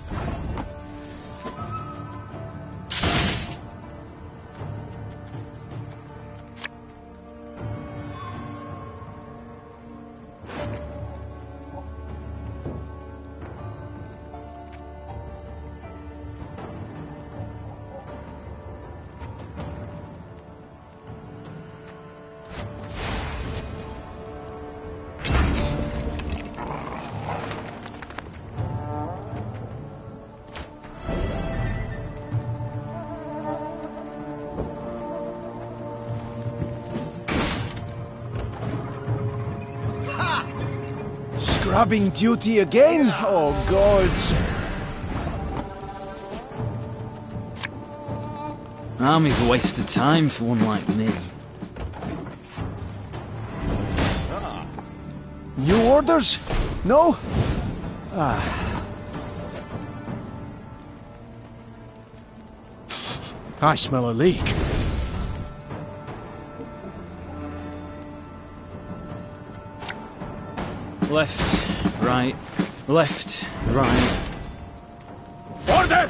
Scrubbing duty again? Oh, gods. Army's a waste of time for one like me. New orders? No? Ah. I smell a leak. Left, right, left, right. Order!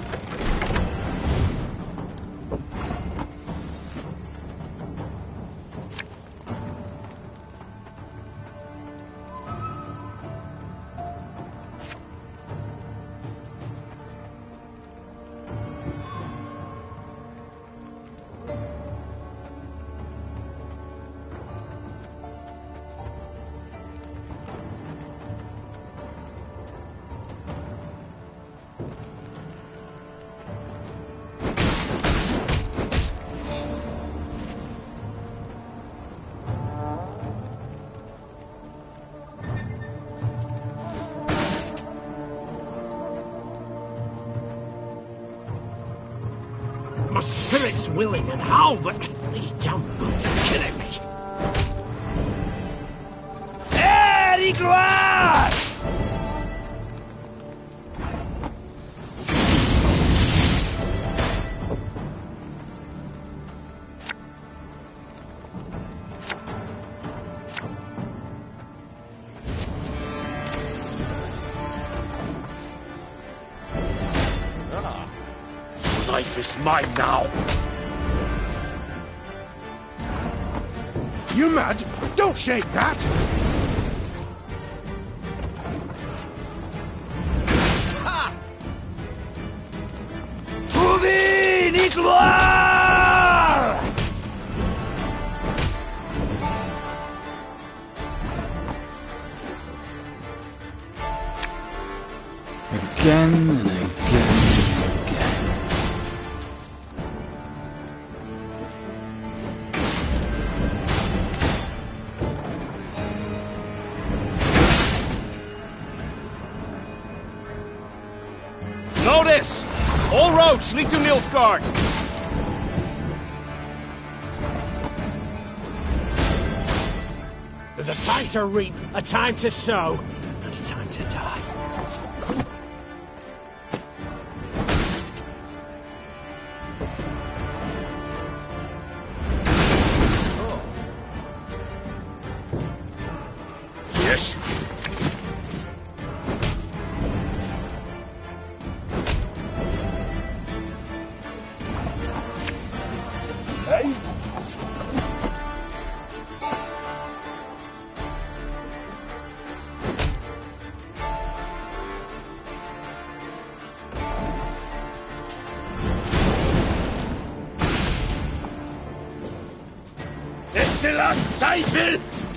My spirit's willing and how, but these damn boots are killing me. Allez, gloire! Life is mine now. You mad? Don't shake that! Ha! Gloire! Again and again and again. Notice! All roads lead to Nilfgaard! There's a time to reap, a time to sow, and a time to die. Yes. Hey? Estella Zweifel!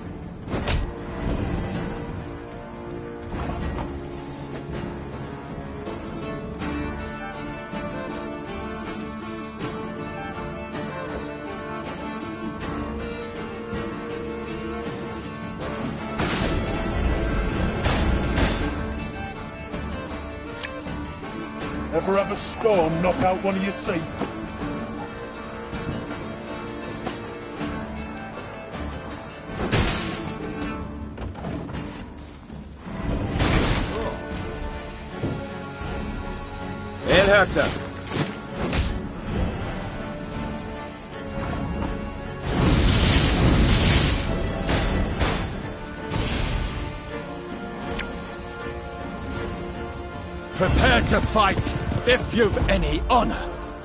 Ever have a storm knock out one of your teeth? Herzer. Prepare to fight, if you've any honor.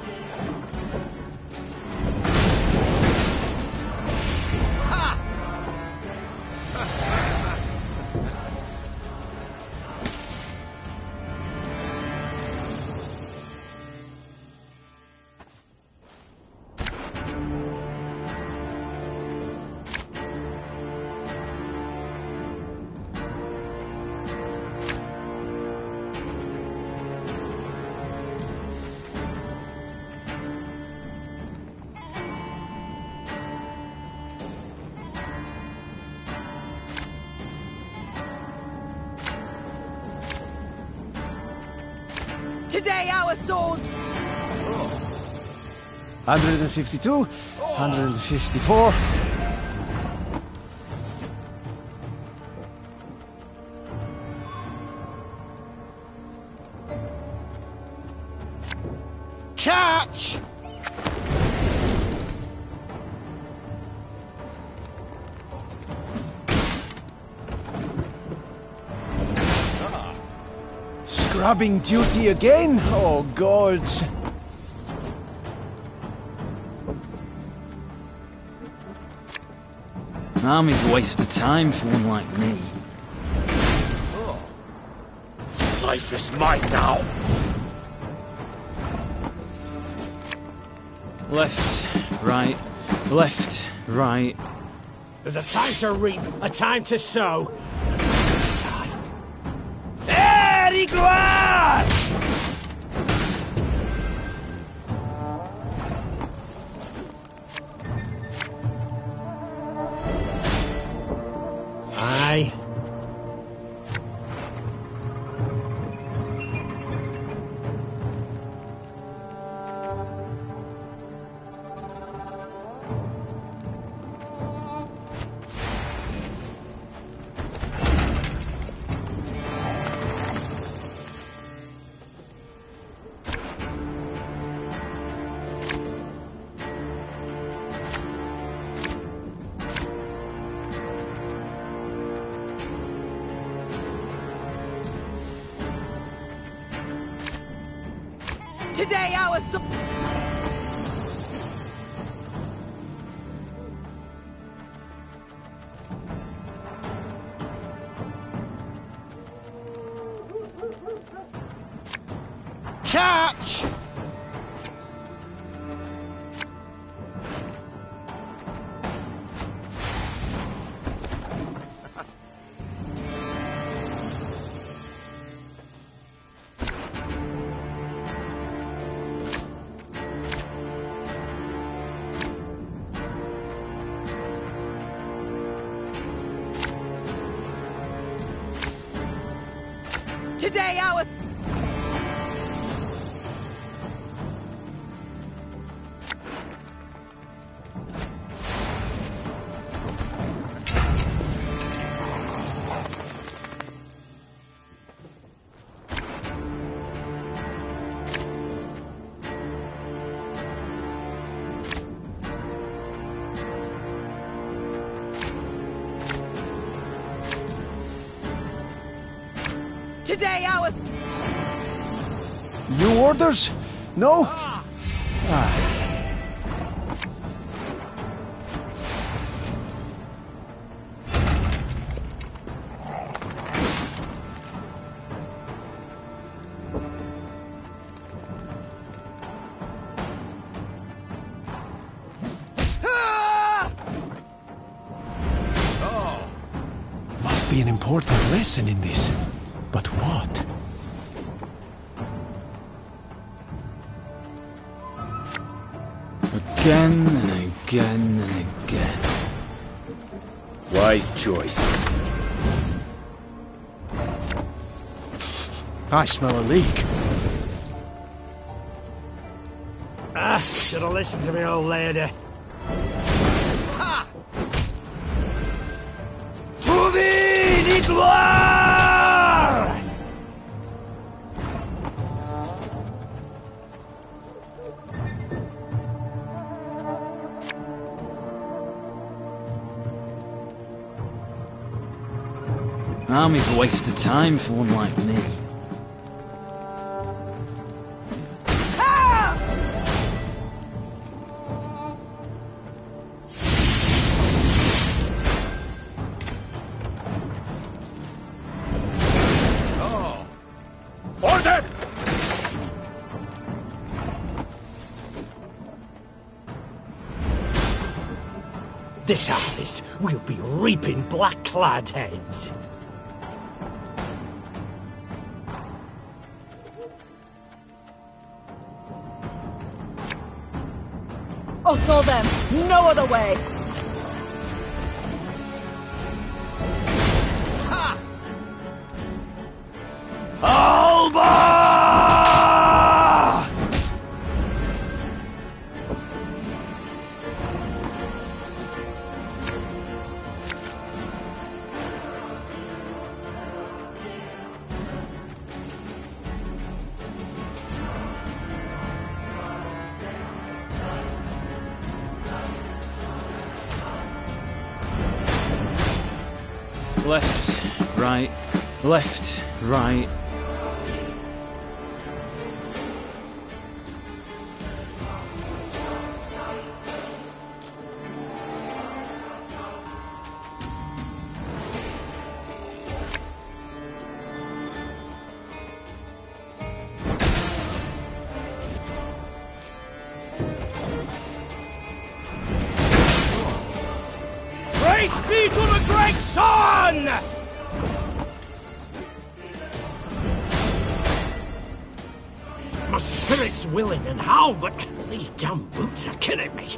Today our swords... 152, 154. Catch! Scrubbing duty again? Oh, gods. An army's a waste of time for one like me. Life is mine now. Left, right, left, right. There's a time to reap, a time to sow. Eri Gloire! Aye. Today our Catch! Today our... Today our... New orders? No? Must be an important lesson in this. But what? Again and again and again. Wise choice. I smell a leak. Should have listened to me, old lady. Ha! To the gloire! Army's a waste of time for one like me. Ordered! This harvest, we'll be reaping black-clad heads. Us or them, no other way. Alba! Left, right, left, right. Praise be to the great sun! My spirit's willing and how, but these damn boots are killing me.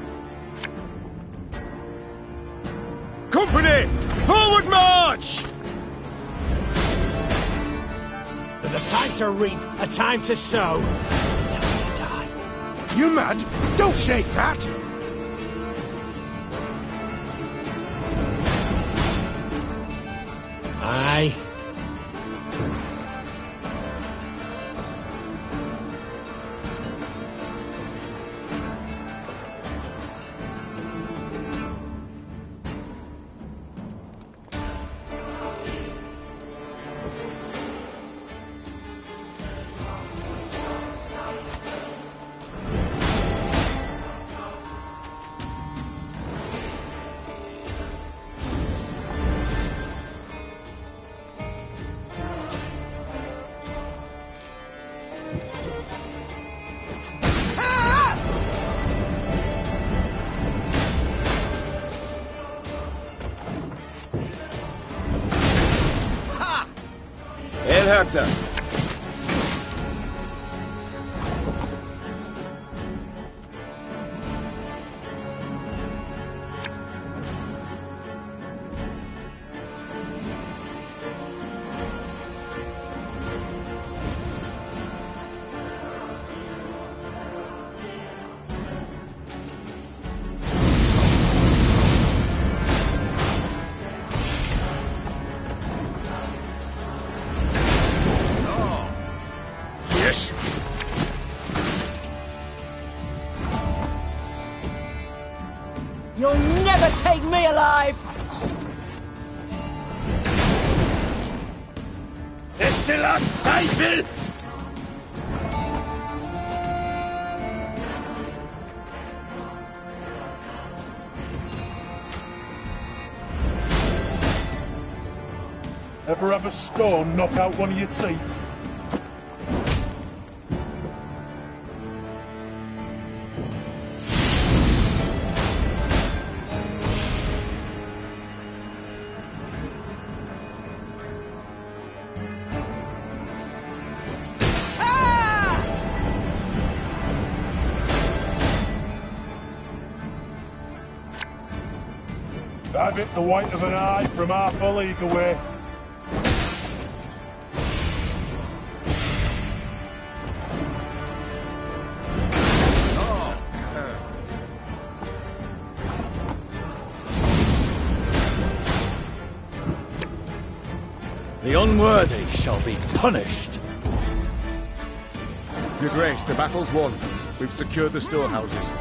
Company! Forward march! There's a time to reap, a time to sow, a time to die. You mad? Don't shake that! Aye. Herzer. You'll never take me alive! Excellent, Seisville! Ever have a stone knock out one of your teeth? I've hit the white of an eye from half a league away. The unworthy shall be punished. Your Grace, the battle's won. We've secured the storehouses.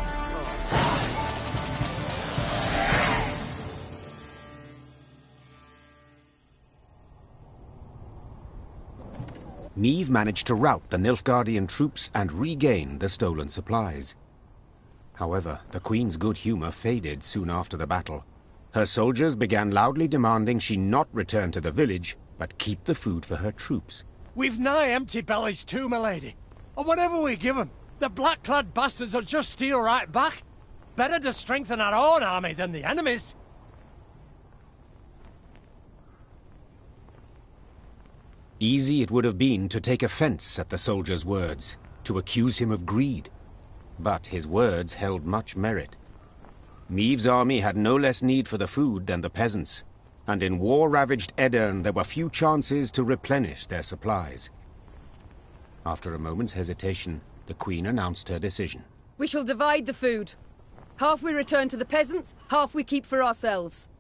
Niamh managed to rout the Nilfgaardian troops and regain the stolen supplies. However, the Queen's good humour faded soon after the battle. Her soldiers began loudly demanding she not return to the village, but keep the food for her troops. We've nigh empty bellies too, my lady. Or whatever we give them, the black-clad bastards will just steal right back. Better to strengthen our own army than the enemy's. Easy it would have been to take offence at the soldier's words, to accuse him of greed. But his words held much merit. Niamh's army had no less need for the food than the peasants, and in war-ravaged Aedirn there were few chances to replenish their supplies. After a moment's hesitation, the Queen announced her decision. We shall divide the food. Half we return to the peasants, half we keep for ourselves.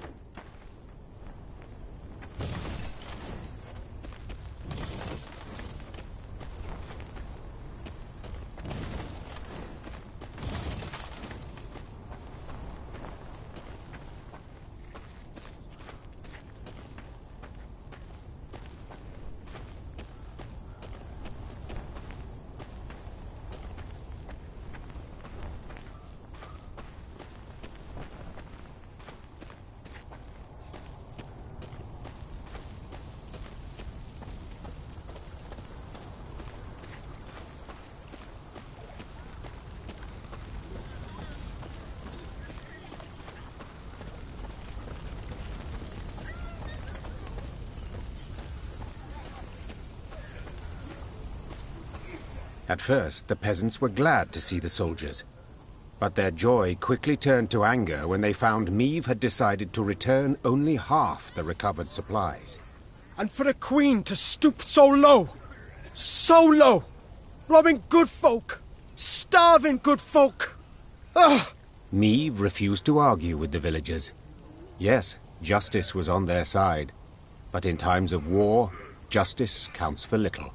At first, the peasants were glad to see the soldiers. But their joy quickly turned to anger when they found Niamh had decided to return only half the recovered supplies. And for the Queen to stoop so low! So low! Robbing good folk! Starving good folk! Ugh! Niamh refused to argue with the villagers. Yes, justice was on their side. But in times of war, justice counts for little.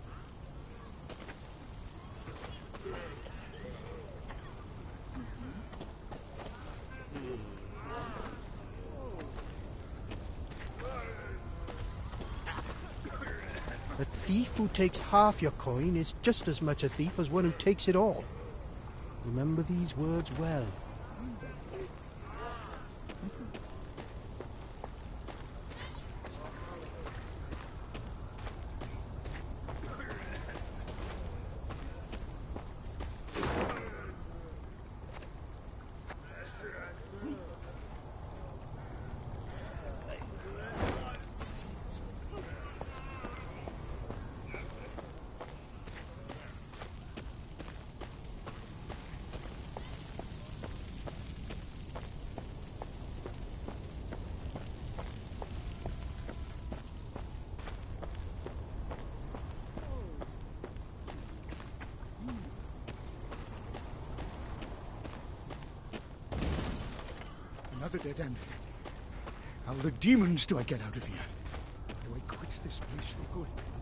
A thief who takes half your coin is just as much a thief as one who takes it all. Remember these words well. Another dead end. How the demons do I get out of here? How do I quit this place for good?